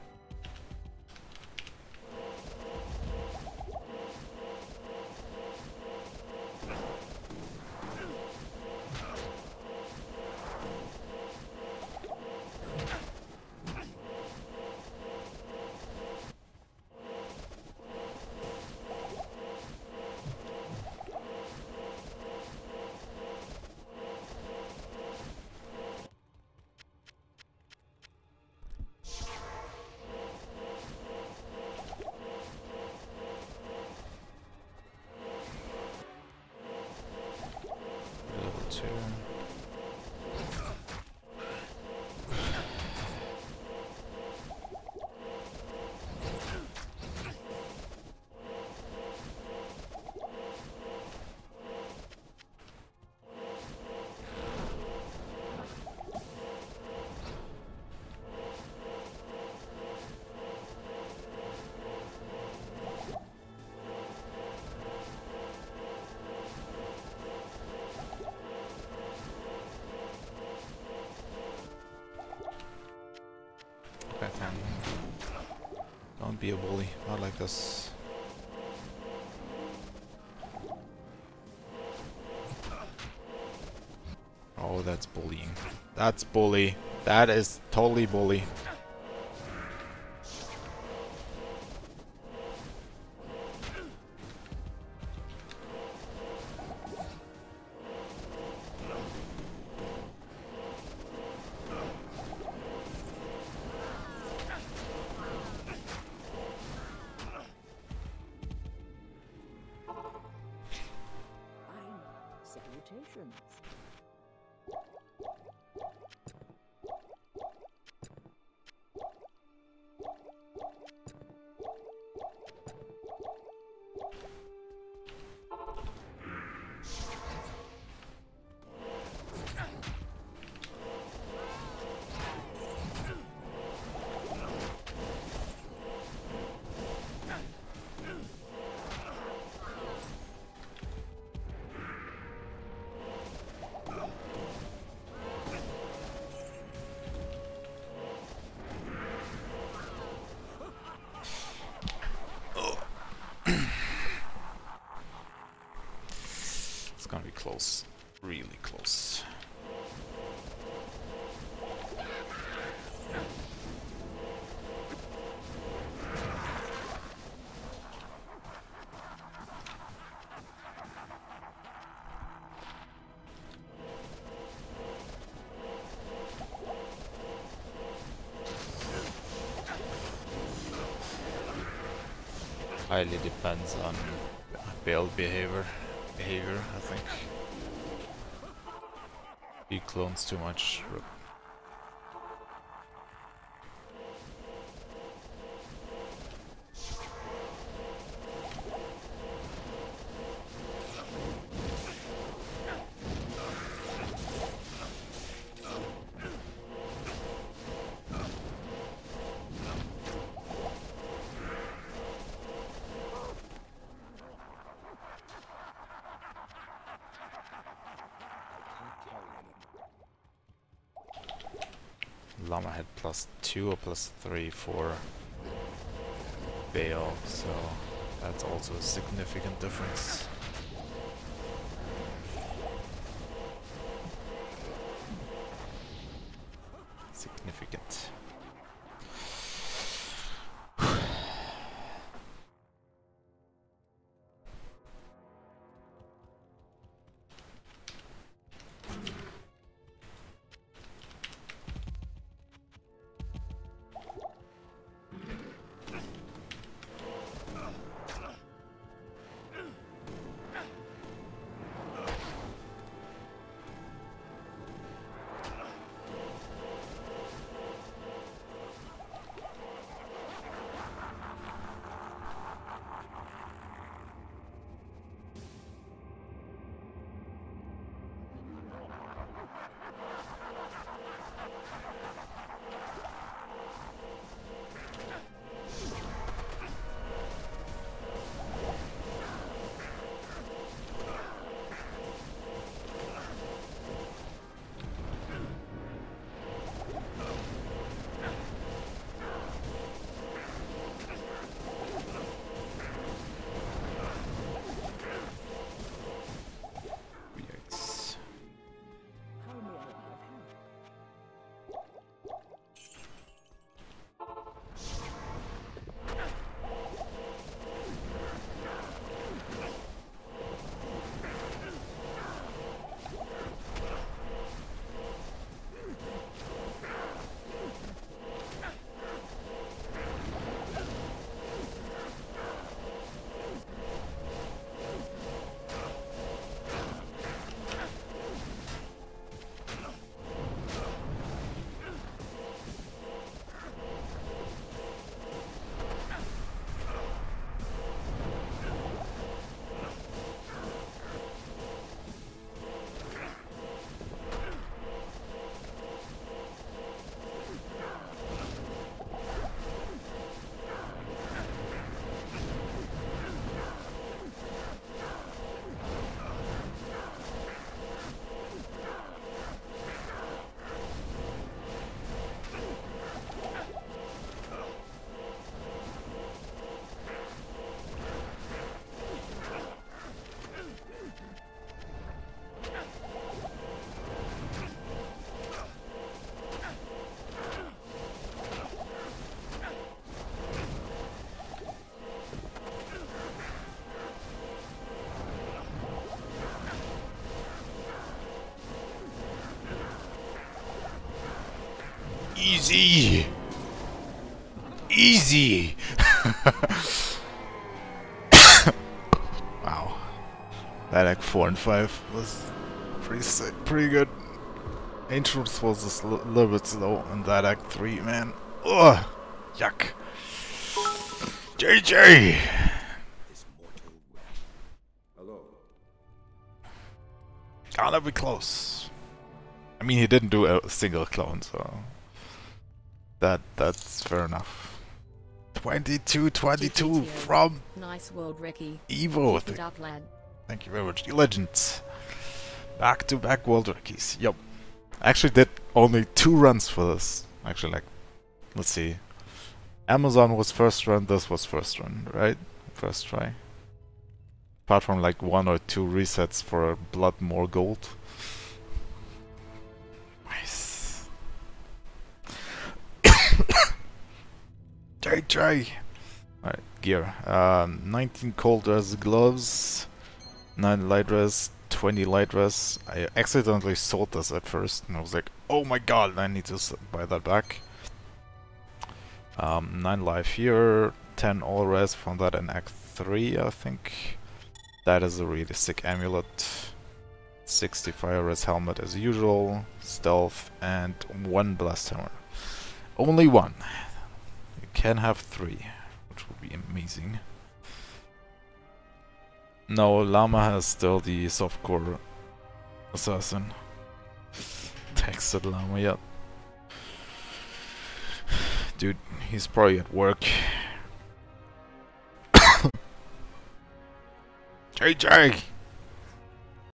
Level two. Batman. Don't be a bully, not like this. Oh, that's bullying. That's bully. That is totally bully. Salutations. It's gonna be close. Really close. Highly depends on build behavior. Behavior, I think. He clones too much. Rip. Llama had plus two or plus three for Bale, so that's also a significant difference. Significant. Easy! Easy! Wow. That like four and five was pretty sick, pretty good. Ancients was just a little bit slow, and that act three, man. Ugh! Yuck! J J! This mortal realm. Hello. Gotta be close. I mean, he didn't do a single clone, so that that's fair enough. twenty-two twenty-two from Nice world, Ricky. Evo. Keep it up, lad. Thank you very much. The Legends. Back to back World Rickies. Yup. I actually did only two runs for this. Actually, like, let's see. Amazon was first run, this was first run, right? First try. Apart from like one or two resets for Blood More Gold. Nice. J J! Alright, gear. Um, nineteen cold dress gloves, nine light dress, twenty light dress. I accidentally sold this at first and I was like, oh my god, I need to s buy that back. Um, nine life here, ten all res from that in Act three, I think. That is a really sick amulet. sixty fire res helmet as usual, stealth, and one blast hammer. Only one. You can have three, which would be amazing. No, Llama has still the softcore assassin. Texted Llama yet. Dude, he's probably at work. J J!